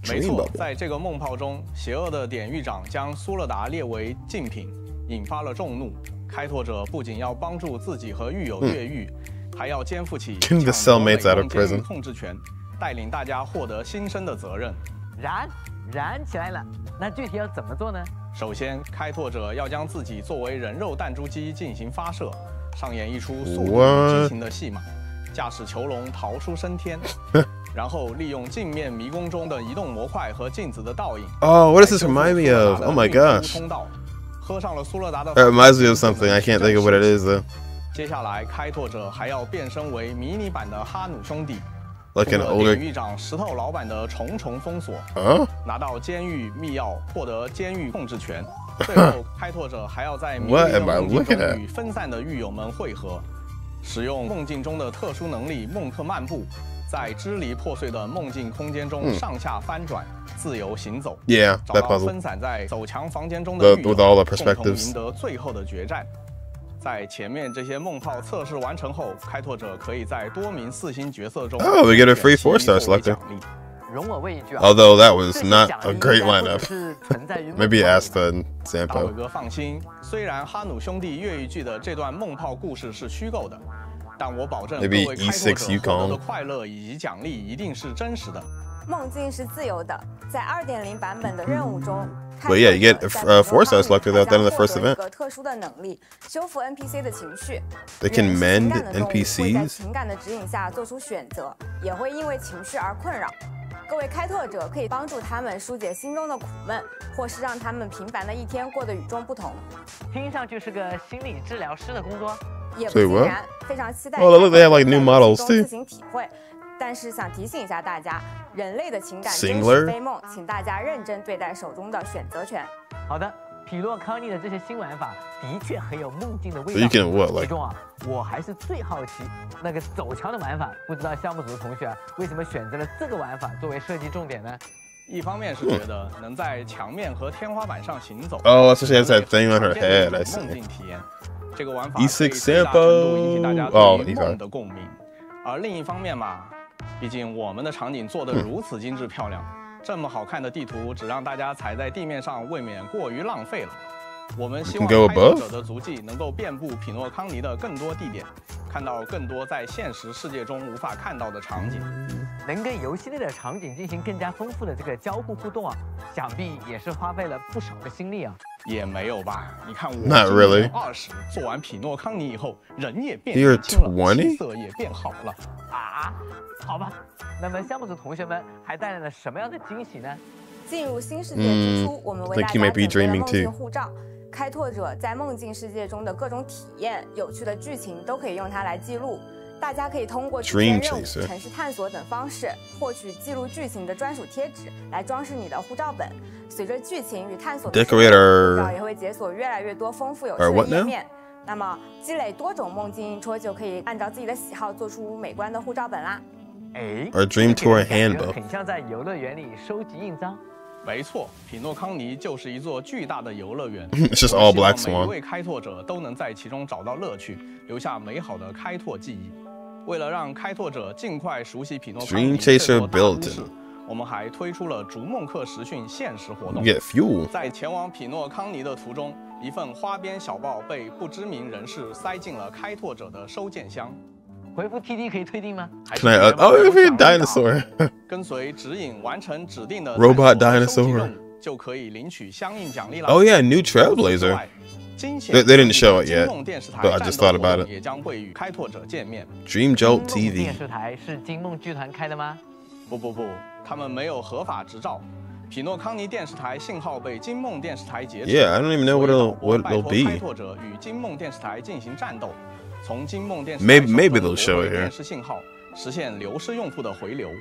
Speaker 11: 没错，在这个梦泡中，邪恶的典狱长将苏勒达列为禁品，引发了众怒。开拓者不仅要帮助自己和狱友越狱，还要肩负起抢夺美梦监狱控制权，带领大家获得新生的责任。
Speaker 3: 燃起来了，那具体要怎么做呢？
Speaker 11: 首先，开拓者要将自己作为人肉弹珠机进行发射，上演一出速度与激情的戏码，驾驶囚笼逃出升天。然后利用镜面迷宫中的移动模块和镜子的倒影。
Speaker 1: Oh, what does this remind me of? Oh my gosh.
Speaker 11: 喝上了苏勒达的。
Speaker 1: It reminds me of something. I can't think of what it is though.
Speaker 11: 接下来，开拓者还要变身为迷你版的哈努兄弟，
Speaker 1: like an older
Speaker 11: 典狱长石头老板的重重封锁，拿到监狱密钥，获得监狱控制权。最后，开拓者还要在迷离的梦境中与分散的狱友们会合，使用梦境中的特殊能力梦客漫步。在支离破碎的梦境空间中上下翻转，自由行走。
Speaker 1: Yeah,
Speaker 11: 找
Speaker 1: that
Speaker 11: 到
Speaker 1: puzzle.
Speaker 11: 分散在走墙房间中的狱友，
Speaker 1: with all the
Speaker 11: 共同
Speaker 1: perspectives.
Speaker 11: 赢得最后的决战。在前面这些梦泡测试完成后，开拓者可以在多名4星角色中
Speaker 1: Oh, we get a free 4-star selector.
Speaker 3: 容我问一句啊
Speaker 1: Although that was not a great lineup.
Speaker 3: 是存在于
Speaker 1: Maybe Asta and
Speaker 11: 大伟
Speaker 1: Sampo.
Speaker 11: 哥放心，虽然哈努兄弟越狱剧的这段梦泡故事是虚构的，但我保证各
Speaker 1: Maybe
Speaker 11: 位开拓者
Speaker 1: E6
Speaker 11: 获得的
Speaker 1: Yukon.
Speaker 11: 快乐以及奖励一定是真实的。
Speaker 10: 梦境是自由的，在2.0版本的任务中。
Speaker 1: But yeah, you get a 4-star selector at the end of the first event.
Speaker 10: 一个特殊的能力，修复 NPC 的情绪。
Speaker 1: They can mend
Speaker 10: 会在
Speaker 1: NPCs.
Speaker 10: 情感的指引下做出选择，也会因为情绪而困扰。各位开拓者可以帮助他们疏解心中的苦闷，或是让他们平凡的一天过得与众不同。
Speaker 3: 听上去是个心理治疗师的工作，
Speaker 10: 也不尽然，非常期待。
Speaker 1: Oh, look, they have like new models
Speaker 10: 自
Speaker 1: too.
Speaker 10: 行体会。但是想提醒一下大家，人类的情感真
Speaker 1: Singler
Speaker 10: 实非梦，请大家认真对待手中的选择权。
Speaker 3: 好的，匹诺康尼的这些新玩法的确很有梦境的味
Speaker 1: So you
Speaker 3: 道。
Speaker 1: can what,
Speaker 3: 其
Speaker 1: like
Speaker 3: 中啊，我还是最好奇那个走墙的玩法，不知道项目组的同学啊，为什么选择了这个玩法作为设计重点呢？
Speaker 11: 一方面是觉得能在墙面和天花板上行走。
Speaker 1: Oh, that's what she has that thing on her head. I
Speaker 11: 梦境
Speaker 1: see.
Speaker 11: 体验，这个玩法
Speaker 1: E6
Speaker 11: 可以最大程度引起大家
Speaker 1: Sampo.
Speaker 11: 对于梦的共鸣。而另一方面嘛，毕竟我们的场景做得如此精致漂亮，这么好看的地图，只让大家踩在地面上，未免过于浪费了。我们希望开拓者的足迹能够遍布匹诺康尼的更多地点，看到更多在现实世界中无法看到的场景。
Speaker 3: 能跟游戏内的场景进行更加丰富的这个交互互动啊，想必也是花费了不少的心力啊。
Speaker 11: 也没有吧？你看我
Speaker 1: Not really.
Speaker 11: 20做完匹诺康尼以后，人也变
Speaker 1: You're
Speaker 11: 年轻了，
Speaker 1: 20?
Speaker 11: 气色也变好了。
Speaker 3: 啊，好吧。那么项目组同学们还带来了什么样的惊喜呢？
Speaker 10: 进入新世界之初，我们为大家准备了梦境护照。开拓者在梦境世界中的各种体验、有趣的剧情都可以用它来记录。大家可以通过主线任务、城市探索等方式，获取记录剧情的专属贴纸，来装饰你的护照本。随着剧情与探索的护照也会解锁越来越多丰富有趣的页面。那么积累多种梦境印戳，就可以按照自己的喜好做出美观的护照本啦。
Speaker 3: 哎
Speaker 1: Our Dream Tour Handbook.
Speaker 3: 很像在游乐园里收集印章。
Speaker 11: 没错，匹诺康尼就是一座巨大的游乐园。
Speaker 1: It's just all Black Swan.
Speaker 11: 每一位开拓者都能在其中找到乐趣，留下美好的开拓记忆。为了让开拓者尽快熟悉匹诺康尼这座大都市，我们还推出了逐梦客实训限时活动。
Speaker 1: Get fuel.
Speaker 11: 在前往匹诺康尼的途中，一份花边小报被不知名人士塞进了开拓者的收件箱。
Speaker 3: 回复 TD 可以退订吗？
Speaker 1: Can I? Oh, it'd be a dinosaur.
Speaker 11: 跟随指引完成指定的
Speaker 1: Robot dinosaur
Speaker 11: 就可以领取相应奖励了。
Speaker 1: Oh yeah, new Trailblazer. They didn't show it yet, but I just thought about it.
Speaker 11: 也将会与开拓者见面。
Speaker 1: Dream Jolt TV.
Speaker 3: 电视台是金梦剧团开的吗？
Speaker 11: 不，他们没有合法执照。匹诺康尼电视台信号被金梦电视台劫持。
Speaker 1: Yeah, I don't even know what it'll be.
Speaker 11: 开拓者与金梦电视台进行战斗，从金梦电视
Speaker 1: Maybe they'll show it here.
Speaker 11: 电视信号，实现流失用户的回流。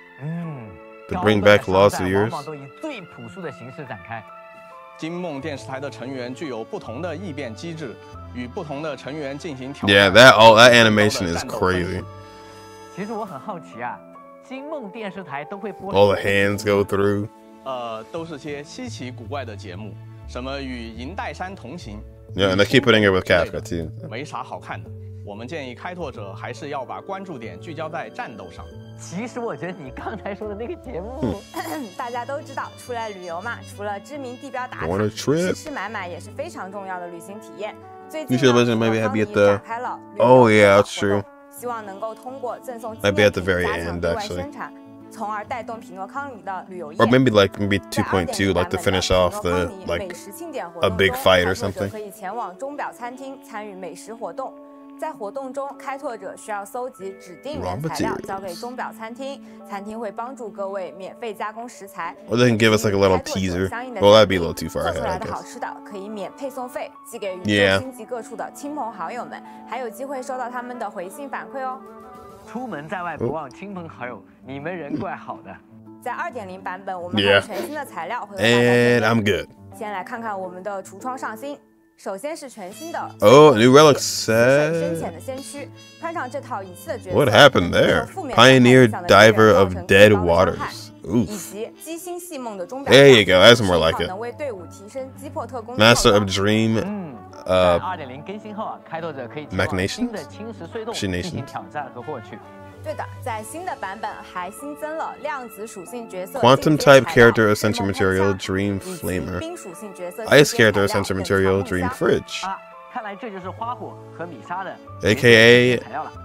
Speaker 1: To bring back lost viewers.
Speaker 3: 往往都以最朴素的形式展开。
Speaker 11: 金梦电视台的成员具有不同的异变机制，与不同的成员进行挑战。
Speaker 1: Yeah, that animation is crazy.
Speaker 3: 其实我很好奇啊，金梦电视台都会播
Speaker 1: All the hands go through.
Speaker 11: 都是些稀奇古怪的节目，什么与银带山同行。
Speaker 1: Yeah, and they keep putting it with Kafka too.
Speaker 11: 没啥好看的， 我们建议开拓者还是要把关注点聚焦在战斗上。
Speaker 3: 其实我觉得你刚才说的那个节目，
Speaker 10: 大家都知道，出来旅游嘛，除了知名地标打卡，
Speaker 1: On a trip.
Speaker 10: 吃吃买买也是非常重要的旅行体验。最
Speaker 1: You
Speaker 10: 近
Speaker 1: should
Speaker 10: 呢，
Speaker 1: have maybe
Speaker 10: 康
Speaker 1: be
Speaker 10: 尼
Speaker 1: at the.
Speaker 10: 展开了
Speaker 1: Oh
Speaker 10: 旅游
Speaker 1: yeah,
Speaker 10: 活
Speaker 1: that's true.
Speaker 10: 动，希望能够通过赠送纪
Speaker 1: Maybe
Speaker 10: 念
Speaker 1: at the
Speaker 10: 品
Speaker 1: very
Speaker 10: 加强
Speaker 1: end,
Speaker 10: 对外
Speaker 1: actually.
Speaker 10: 宣传，从而带动匹诺康尼的旅游业。
Speaker 1: Or maybe maybe 2.2, like to finish off the
Speaker 10: 美食庆典活
Speaker 1: a
Speaker 10: 动
Speaker 1: big
Speaker 10: 中，
Speaker 1: fight or
Speaker 10: 开拓者
Speaker 1: something.
Speaker 10: 可以前往钟表餐厅参与美食活动。在活动中，开拓者需要搜集指定原材料，交给钟表餐厅，餐厅会帮助各位免费加工食材。
Speaker 1: Or they can give us like a little teaser. Well, that'd be a little too far
Speaker 10: 做出
Speaker 1: ahead,
Speaker 10: 来
Speaker 1: I
Speaker 10: 的好
Speaker 1: guess.
Speaker 10: 吃的可以免配送费寄给宇宙
Speaker 1: Yeah.
Speaker 10: 星际各处的亲朋好友们，还有机会收到他们的回信反馈哦。
Speaker 3: 出门在外不忘亲朋好友，你们人怪好的。
Speaker 10: 在2.0版本，我们还
Speaker 1: Yeah.
Speaker 10: 有全新的材料会和大家见
Speaker 1: And
Speaker 10: 面。
Speaker 1: I'm good.
Speaker 10: 先来看看我们的橱窗上新。首先是全新的
Speaker 1: Oh, new relic
Speaker 10: 水
Speaker 1: set.
Speaker 10: 深浅的先驱，穿上这套仪器的角色
Speaker 1: What happened there? Pioneer diver of dead waters.
Speaker 10: 以
Speaker 1: Oof.
Speaker 10: 及机心细梦的钟表
Speaker 1: There you go. That's more like
Speaker 10: 能
Speaker 1: it.
Speaker 10: 为队伍提升击破特工的
Speaker 1: Master
Speaker 10: 套
Speaker 1: of
Speaker 10: 装
Speaker 1: Dream.
Speaker 3: 在2.0更新后啊，开拓者可以前往新的侵蚀隧洞进行挑战和获取。
Speaker 10: 对的，在新的版本还新增了量子属性角色
Speaker 1: Quantum type character essential material Dream Flamer.
Speaker 10: 冰属性角色
Speaker 1: Ice character essential material Dream Fridge.
Speaker 3: 看来这就是花火和米莎的
Speaker 1: AKA
Speaker 3: 材料了。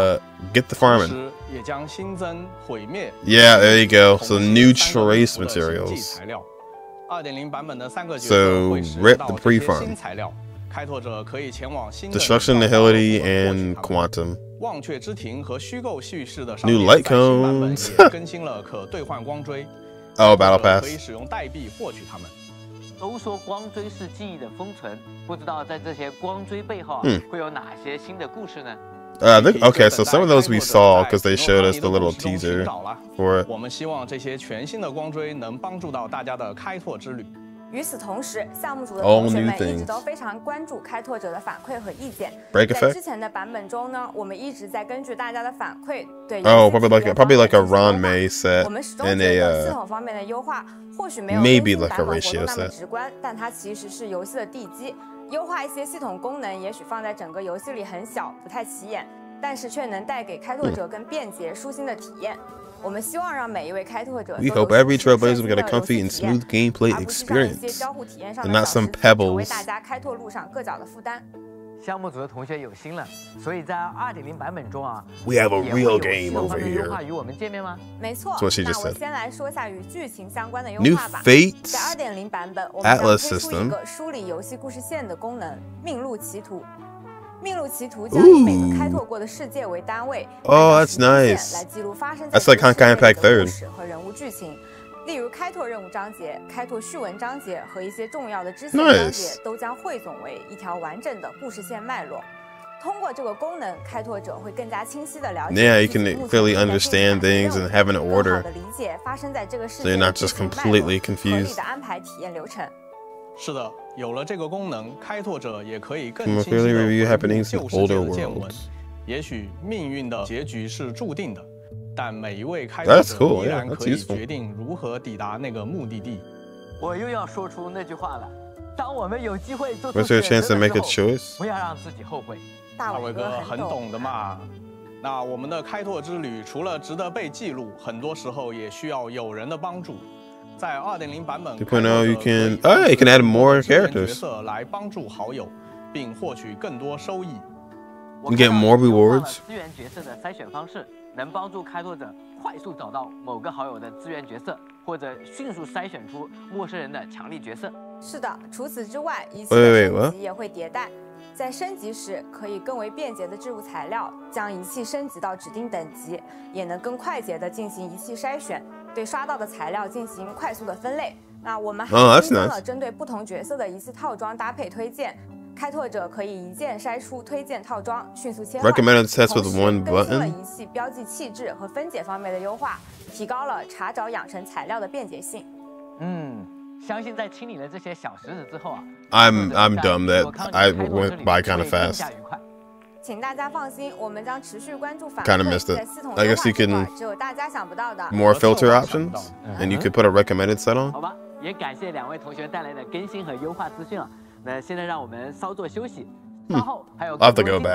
Speaker 1: get the farming.
Speaker 11: 同时也将新增毁灭。
Speaker 1: Yeah, there you go. So
Speaker 11: 同时
Speaker 1: new
Speaker 11: 3个
Speaker 1: trace
Speaker 11: 不同的星际
Speaker 1: materials.
Speaker 11: 材料。2.0版本的3个角
Speaker 1: So
Speaker 11: 色会使
Speaker 1: rip
Speaker 11: 用到
Speaker 1: the
Speaker 11: 这些
Speaker 1: pre-farm.
Speaker 11: 新材料，开拓者可以前往新的
Speaker 1: Destruction,
Speaker 11: 人造
Speaker 1: Nihility,
Speaker 11: 道路获取
Speaker 1: and
Speaker 11: 它们
Speaker 1: Quantum.
Speaker 11: 忘却之庭和虚构叙事的商
Speaker 1: New
Speaker 11: 店
Speaker 1: light
Speaker 11: 在新版本
Speaker 1: cones.
Speaker 11: 也更新了可兑换光锥。
Speaker 1: Oh, Battle
Speaker 11: 开拓者可以
Speaker 1: Pass.
Speaker 11: 使用代币获取它们。
Speaker 3: 都说光锥是记忆的封存，不知道在这些光锥背后啊，会有哪些新的故事呢？
Speaker 1: I think okay. So some of those we saw because they showed us the little teaser for it.
Speaker 11: 我们希望这些全新的光锥能帮助到大家的开拓之旅。
Speaker 10: 与此同时，项目组的
Speaker 1: All
Speaker 10: 同学
Speaker 1: new
Speaker 10: 们一直
Speaker 1: things.
Speaker 10: 都非常关注开拓者的反馈和意见。
Speaker 1: Break
Speaker 10: 在
Speaker 1: effect?
Speaker 10: 之前的版本中呢，我们一直在根据大家的反馈，对
Speaker 1: Oh,
Speaker 10: 游戏
Speaker 1: probably
Speaker 10: 体验
Speaker 1: probably like a
Speaker 10: 方面进行优化
Speaker 1: Ron May set
Speaker 10: 我们始终
Speaker 1: and
Speaker 10: 觉得系
Speaker 1: a
Speaker 10: 统方面的优化或许没有
Speaker 1: maybe
Speaker 10: 更新
Speaker 1: like a
Speaker 10: 版本活
Speaker 1: ratio
Speaker 10: 动那么
Speaker 1: set.
Speaker 10: 直观，但它其实是游戏的地基。优化一些系统功能，也许放在整个游戏里很小，不太起眼，但是却能带给开拓者更便捷、舒心的体验。我们希望让每一位开拓者
Speaker 1: We
Speaker 10: 都有
Speaker 1: hope every
Speaker 10: 舒适
Speaker 1: trailblazer
Speaker 10: 顺
Speaker 1: will get a
Speaker 10: 心的游
Speaker 1: comfy
Speaker 10: 戏
Speaker 1: and
Speaker 10: 体验
Speaker 1: smooth gameplay
Speaker 10: 而不是让一些
Speaker 1: experience,
Speaker 10: 交互体验上
Speaker 1: and
Speaker 10: 的
Speaker 1: not
Speaker 10: 小
Speaker 1: some
Speaker 10: 石子成为
Speaker 1: pebbles.
Speaker 10: 大家开拓路上各角的负担。
Speaker 3: 项目组的同学有心了，所以在2.0版本中啊，
Speaker 1: We have a
Speaker 3: 也会
Speaker 1: real
Speaker 3: 有
Speaker 1: game
Speaker 3: 系统
Speaker 1: over
Speaker 3: 方面的优化
Speaker 1: here.
Speaker 3: 与我们见面吗？
Speaker 10: 没错，
Speaker 1: That's what she
Speaker 10: 那
Speaker 1: just
Speaker 10: 我
Speaker 1: said.
Speaker 10: 先来说下与剧情相关的优
Speaker 1: New
Speaker 10: 化吧。
Speaker 1: Fates
Speaker 10: 在2.0版本，我们将
Speaker 1: Atlas
Speaker 10: 推出一
Speaker 1: system.
Speaker 10: 个梳理游戏故事线的功能——命路歧途。命路歧途将以每个开拓过的世界为单位，
Speaker 1: Oh,
Speaker 10: 按照
Speaker 1: that's
Speaker 10: 时间线
Speaker 1: nice.
Speaker 10: 来记录发生在
Speaker 1: That's like
Speaker 10: 这个世界
Speaker 1: Honkai
Speaker 10: 里
Speaker 1: Impact
Speaker 10: 的
Speaker 1: 3rd.
Speaker 10: 故事和人物剧情。例如开拓任务章节、开拓序文章节和一些重要的支线章节
Speaker 1: Nice.
Speaker 10: 都将汇总为一条完整的故事线脉络。通过这个功能，开拓者会更加清晰地了解
Speaker 1: Yeah, you
Speaker 10: 自己
Speaker 1: can
Speaker 10: 目前
Speaker 1: clearly
Speaker 10: 正在进行
Speaker 1: understand
Speaker 10: 的任
Speaker 1: things
Speaker 10: 务
Speaker 1: and have an
Speaker 10: 更好
Speaker 1: order.
Speaker 10: 地理解发生在这个世
Speaker 1: So
Speaker 10: 界
Speaker 1: you're
Speaker 10: 的
Speaker 1: not
Speaker 10: 剧
Speaker 1: just
Speaker 10: 情脉络
Speaker 1: completely
Speaker 10: 合理
Speaker 1: confused.
Speaker 10: 地安排体验流程。
Speaker 11: 是的，有了这个功能，开拓者也可以更
Speaker 1: Can we
Speaker 11: 清晰
Speaker 1: clearly
Speaker 11: 地
Speaker 1: review
Speaker 11: 回顾
Speaker 1: happenings in
Speaker 11: 旧世界
Speaker 1: older
Speaker 11: 的见闻
Speaker 1: worlds?
Speaker 11: 也许命运的结局是注定的，但每一位开拓
Speaker 1: That's
Speaker 11: 者
Speaker 1: cool,
Speaker 11: 依然
Speaker 1: yeah,
Speaker 11: 可
Speaker 1: that's
Speaker 11: 以
Speaker 1: useful.
Speaker 11: 决定如何抵达那个目的地。
Speaker 3: 我又要说出那句话了：当我们有机会做出
Speaker 1: Was there a
Speaker 3: 选
Speaker 1: chance
Speaker 3: 择
Speaker 1: to
Speaker 3: 的
Speaker 1: make a
Speaker 3: 时候，
Speaker 1: choice?
Speaker 3: 不要让自己后悔。
Speaker 10: 大
Speaker 11: 伟哥很懂
Speaker 10: 懂
Speaker 11: 的嘛。那我们的开拓之旅除了值得被记录，很多时候也需要有人的帮助。在2.0版本
Speaker 1: 2.0 you can- oh, yeah, you can add more
Speaker 11: 支援
Speaker 1: characters.
Speaker 11: 角色来帮助好友，并获取更多收益。
Speaker 1: You get more
Speaker 3: 我看到优化了
Speaker 1: rewards.
Speaker 3: 资源角色的筛选方式，能帮助开拓者快速找到某个好友的资源角色，或者迅速筛选出陌生人的强力角色。
Speaker 10: 是的，除此之外，仪器
Speaker 1: Wait,
Speaker 10: 的
Speaker 1: what?
Speaker 10: 升级也会迭代。在升级时，可以更为便捷的置入材料，将仪器升级到指定等级，也能更快捷地进行仪器筛选，对刷到的材料进行快速的分类。那我们还
Speaker 1: Oh, that's
Speaker 10: 新增了
Speaker 1: nice.
Speaker 10: 针对不同角色的仪器套装搭配推荐，开拓者可以一键筛出推荐套装，迅速切换。
Speaker 1: Recommended sets
Speaker 10: 同
Speaker 1: with
Speaker 10: 时
Speaker 1: one
Speaker 10: 更新了
Speaker 1: button.
Speaker 10: 仪器标记气质和分解方面的优化，提高了查找养成材料的便捷性。
Speaker 3: 相信在清理了这些小石子之后啊
Speaker 1: I'm dumb that I went by kind of fast.
Speaker 10: 请大家放心，我们将持续关注反
Speaker 1: Kinda
Speaker 10: 馈，
Speaker 1: missed it.
Speaker 10: 在系统
Speaker 1: I
Speaker 10: 优
Speaker 1: guess
Speaker 10: 化
Speaker 1: you
Speaker 10: 这块
Speaker 1: can
Speaker 10: 只有大家想不到的。
Speaker 1: more filter options, and you could put a recommended set on.
Speaker 3: 好吧，也感谢两位同学带来的更新和优化资讯啊。那现在让我们稍作休息，稍后还有
Speaker 1: I'll have to
Speaker 3: 更多
Speaker 1: go
Speaker 3: 精
Speaker 1: back.
Speaker 3: 彩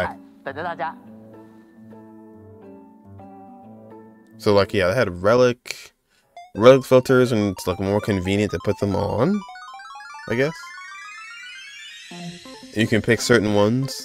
Speaker 3: 等着大家。
Speaker 1: So like, yeah, they had relic filters, and it's like more convenient to put them on, I guess. You can pick certain ones.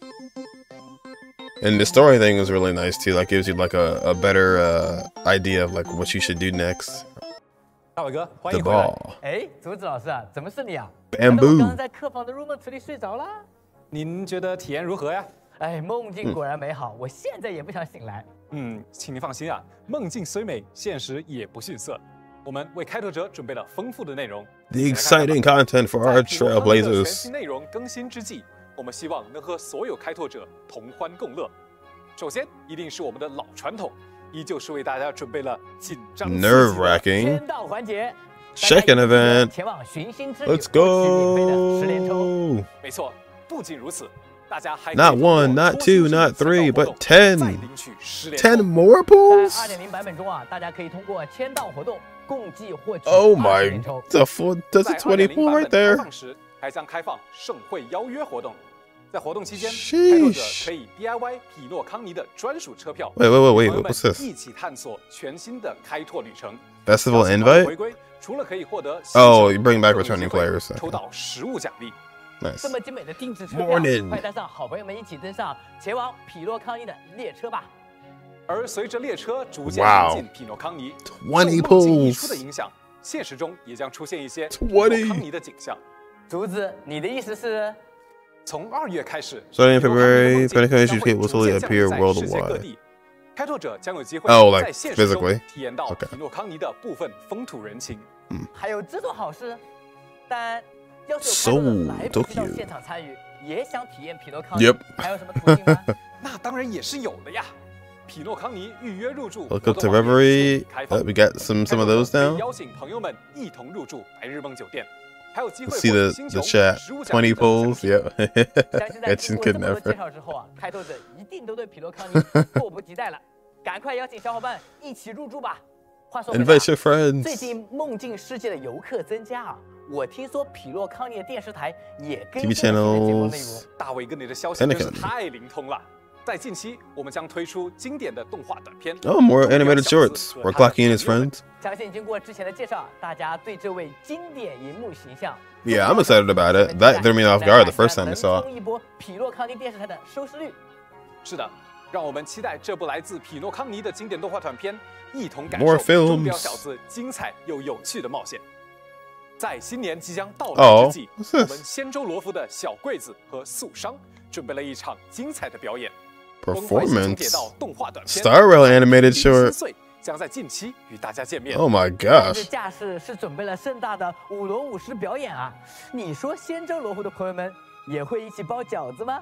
Speaker 1: And the story thing was really nice too. Like, gives you like a better idea of like what you should do next.
Speaker 6: 大伟哥，欢
Speaker 1: The
Speaker 6: 迎回来。
Speaker 1: ball.
Speaker 3: 哎，竹子老师啊，怎么是你啊？
Speaker 1: Bamboo
Speaker 3: 我刚刚在客房的入梦池里睡着了。
Speaker 6: 您觉得体验如何呀？
Speaker 3: 哎，梦境果然美好，我现在也不想醒来。
Speaker 6: 请您放心啊，梦境虽美，现实也不逊色。我们为开拓者准备了丰富的内容。
Speaker 1: The exciting content for our
Speaker 6: 在匹诺康尼的全
Speaker 1: trailblazers.
Speaker 6: 新内容更新之际，我们希望能和所有开拓者同欢共乐。首先，一定是我们的老传统，依旧是为大家准备了紧张刺激的
Speaker 1: Nerve-wracking
Speaker 3: 签到环节。
Speaker 1: Second event.
Speaker 3: 前往寻星之旅
Speaker 1: Let's
Speaker 3: 获取免费的10连抽。
Speaker 1: go.
Speaker 6: 没错，不仅如此，大家还
Speaker 1: Not one, not two, not three, but 10.
Speaker 6: 再领取10连
Speaker 1: 10
Speaker 6: 抽。
Speaker 1: more
Speaker 3: 在
Speaker 1: pulls?
Speaker 3: 2.0版本中啊，大家可以通过签到活动共计获取
Speaker 1: Oh
Speaker 3: 20
Speaker 1: my,
Speaker 3: 连抽。
Speaker 1: the full, that's
Speaker 6: 在
Speaker 1: a 20
Speaker 6: 2.0
Speaker 1: pull
Speaker 6: 版
Speaker 1: right
Speaker 6: 本开
Speaker 1: there.
Speaker 6: 放时，还将开放盛会邀约活动。在活动期间，
Speaker 1: Sheesh
Speaker 6: 开拓者可以 DIY 匹诺康尼的专属车票。
Speaker 1: Wait,
Speaker 6: 朋友
Speaker 1: wait,
Speaker 6: 们
Speaker 1: what's this?
Speaker 6: 一起探索全新的开拓旅程。
Speaker 1: Festival
Speaker 6: 邀请朋友
Speaker 1: invite?
Speaker 6: 回归，除了可以获得
Speaker 1: Oh, you bring back
Speaker 6: 更有
Speaker 1: returning
Speaker 6: 机会
Speaker 1: players.
Speaker 6: 抽到实物奖励。
Speaker 1: Nice.
Speaker 3: 这么精美的定制车票，
Speaker 1: Morning
Speaker 3: 快带上好朋友们一起登上前往匹诺康尼的列车吧！
Speaker 6: 而随着列车逐渐
Speaker 1: Wow
Speaker 6: 临近匹诺康尼，
Speaker 1: 20
Speaker 6: 受梦境溢
Speaker 1: pulls
Speaker 6: 出的影响，现实中也将出现一些匹
Speaker 1: 20
Speaker 6: 诺康尼的景象。
Speaker 3: 竹子，你的意思是？
Speaker 6: 从2月开始
Speaker 1: Starting in
Speaker 6: 匹诺康尼的
Speaker 1: February,
Speaker 6: 梦境
Speaker 1: Pentagon
Speaker 6: 将
Speaker 1: Issues
Speaker 6: 会
Speaker 1: will
Speaker 6: 逐
Speaker 1: slowly
Speaker 6: 渐降
Speaker 1: appear
Speaker 6: 临在世界各
Speaker 1: worldwide.
Speaker 6: 地。开拓者将有机会
Speaker 1: Oh, like
Speaker 6: 在现实中
Speaker 1: physically?
Speaker 6: 体验到
Speaker 1: Okay
Speaker 6: 匹诺康尼的部分风土人情。
Speaker 3: 还有这种好事？但要是有开拓者来不及到
Speaker 1: Tokyo
Speaker 3: 现场参与，也想体验匹诺康尼
Speaker 1: Yep
Speaker 3: 还有什么途径吗？
Speaker 6: 那当然也是有的呀。匹诺康尼预约入住
Speaker 1: Look up
Speaker 6: 活
Speaker 1: to
Speaker 6: 动网页
Speaker 1: Reverie.
Speaker 6: 开放
Speaker 1: We got some of those
Speaker 6: 开拓者可以
Speaker 1: now.
Speaker 6: 邀请朋友们一同入住白日梦酒店，还有机会
Speaker 1: Let's see
Speaker 6: 获
Speaker 1: the
Speaker 6: 取星球
Speaker 1: chat.
Speaker 6: 食物奖励
Speaker 1: 20
Speaker 6: 等
Speaker 1: pulls.
Speaker 6: 奖品
Speaker 1: Yep.
Speaker 3: 相信在
Speaker 1: Etchin
Speaker 3: 经过
Speaker 1: could
Speaker 3: 这么多介
Speaker 1: never.
Speaker 3: 绍之后啊，开拓者一定都对匹诺康尼迫不及待了，赶快邀请小伙伴一起入住吧。话说回来啊
Speaker 1: Invite your friends.
Speaker 3: 最近梦境世界的游客增加啊，我听说匹诺康尼的电视台也更
Speaker 1: TV
Speaker 3: 新了新的节目内
Speaker 1: channels.
Speaker 3: 容。
Speaker 6: 大伟哥，你的消息真是太灵通了。在近期，我们将推出经典的动画短片。
Speaker 1: Oh, more
Speaker 6: 动物园
Speaker 1: animated
Speaker 6: 小子
Speaker 1: shorts.
Speaker 6: 和
Speaker 1: We're
Speaker 6: 他的
Speaker 1: Clocky and his
Speaker 6: 朋友们
Speaker 1: friends.
Speaker 3: 相信经过之前的介绍，大家对这位经典荧幕形象
Speaker 1: Yeah, I'm excited about it. That threw me off guard the first time I saw it.
Speaker 3: 冲一波匹诺康尼电视台的收视率。
Speaker 6: 是的，让我们期待这部来自匹诺康尼的经典动画短片，一同感
Speaker 1: More
Speaker 6: 受
Speaker 1: films
Speaker 6: 钟表小子精彩又有趣的冒险。在新年即将到来
Speaker 1: Oh,
Speaker 6: 之际，
Speaker 1: what's
Speaker 6: 我
Speaker 1: this?
Speaker 6: 们仙州罗浮的小桂子和素商准备了一场精彩的表演。
Speaker 1: Performance.
Speaker 6: 铁道动画短片
Speaker 1: Star Rail animated
Speaker 6: 007
Speaker 1: short.
Speaker 6: 岁将在近期与大家见面。
Speaker 1: Oh my
Speaker 3: 这
Speaker 1: gosh.
Speaker 3: 架势是准备了盛大的舞龙舞狮表演啊！你说仙州罗湖的朋友们也会一起包饺子吗？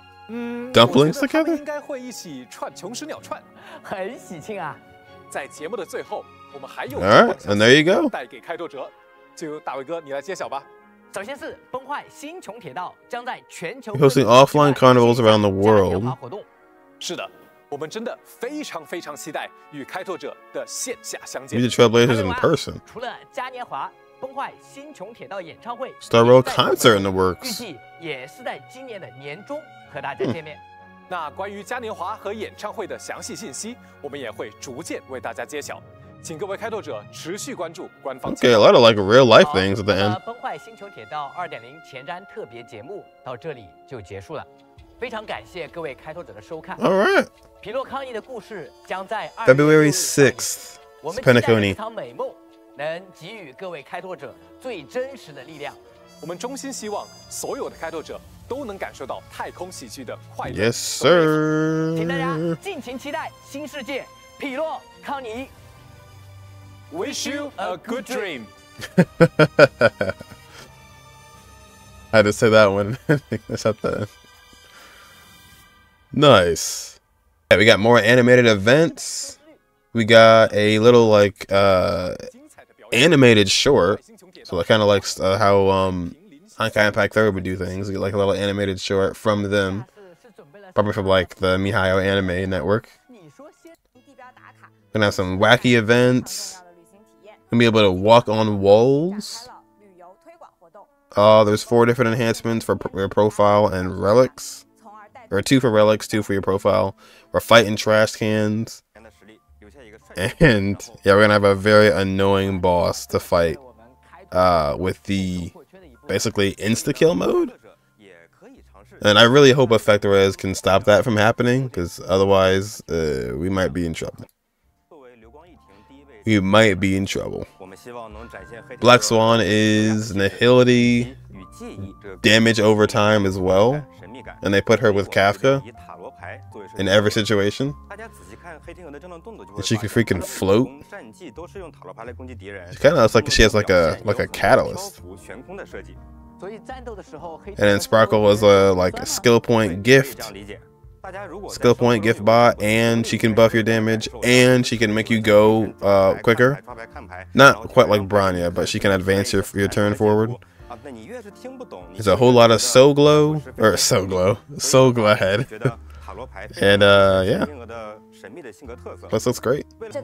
Speaker 1: Dumplings
Speaker 6: 我觉得他们
Speaker 1: together?
Speaker 6: 应该会一起串琼石鸟串。
Speaker 3: 很喜庆啊！
Speaker 6: 在节目的最后，我们还有
Speaker 1: Alright, and there you go.
Speaker 6: 带给开拓者，就由大卫哥你来揭晓吧。
Speaker 3: 首先是崩坏星穹铁道将在全球
Speaker 1: Hosting offline carnivals around the
Speaker 3: 嘉年
Speaker 1: world.
Speaker 3: 华活动。
Speaker 6: 是的，我们真的非常非常期待与开拓者的线下相
Speaker 1: Meet
Speaker 6: 见。
Speaker 1: the Trailblazers in person.
Speaker 3: 除了嘉年华，崩坏星穹铁道演唱会
Speaker 1: Star Rail
Speaker 3: 也在
Speaker 1: concert in the
Speaker 3: 预
Speaker 1: works.
Speaker 3: 计也是在今年的年中和大家见面。
Speaker 6: 那关于嘉年华和演唱会的详细信息，我们也会逐渐为大家揭晓，请各位开拓者持续关注官方。
Speaker 1: Okay, a lot of like real life
Speaker 3: 好
Speaker 1: things at the
Speaker 3: 那
Speaker 1: end.
Speaker 3: 么崩坏星穹铁道2.0前瞻特别节目到这里就结束了，非常感谢各位开拓者的收看。
Speaker 1: All right.
Speaker 3: 匹诺康尼的故事将在
Speaker 1: February
Speaker 3: 6
Speaker 1: 6th.
Speaker 3: 我们期待
Speaker 1: Pentagon
Speaker 3: 这场美梦能给予各位开拓者最真实的力量。
Speaker 6: 我们衷心希望所有的开拓者都能感受到太空喜剧的快乐。
Speaker 1: Yes,
Speaker 3: 请大家
Speaker 1: sir.
Speaker 3: 尽情期待新世界匹诺康尼。
Speaker 6: Wish you a good dream.
Speaker 1: I had to say that one. That's at the end. Nice. Yeah, we got more animated events. We got a little like animated short. So like kind of like how Honkai Impact 3 would do things. We get like a little animated short from them. Probably from like the Mihayo Anime Network. Gonna have some wacky events. Gonna be able to walk on walls. There's 4 different enhancements for your profile and relics. or 2 for relics, 2 for your profile. We're fighting trash cans. And yeah, we're gonna have a very annoying boss to fight with the basically insta-kill mode. And I really hope Effectorez can stop that from happening, because otherwise we might be in trouble. We might be in trouble. Black Swan is Nihility, damage over time as well, and they put her with Kafka in every situation. And she can freaking float. She kind of looks like she has like a catalyst. And then Sparkle is a skill point gift. Skill point gift bot, and she can buff your damage, and she can make you go quicker. Not quite like Bronya, but she can advance your turn forward. There's a whole lot of Soul Glad. And yeah, this looks great.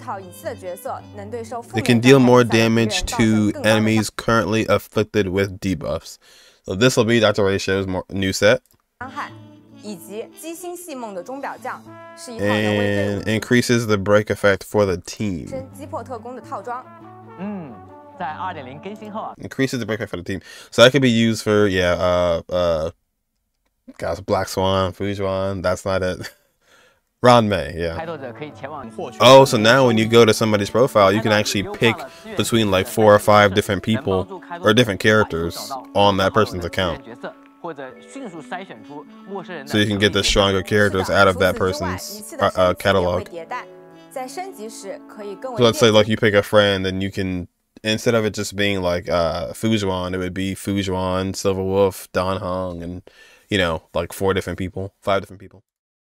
Speaker 1: They can deal more damage to enemies currently afflicted with debuffs. So this will be Dr. Ratio's new set. And increases the break effect for the team. Increases the break effect for the team. So that could be used for, guys, Black Swan, Fujuan, that's not it. Ranmei, yeah. Oh, so now when you go to somebody's profile, you can actually pick between like 4 or 5 different people or different characters on that person's account. So you can get the stronger characters out of that person's catalog. So let's say like you pick a friend and you can, instead of it just being like Fujuan, it would be Fujuan, Silver Wolf, Dan Heng, and like 4 different people, 5 different people.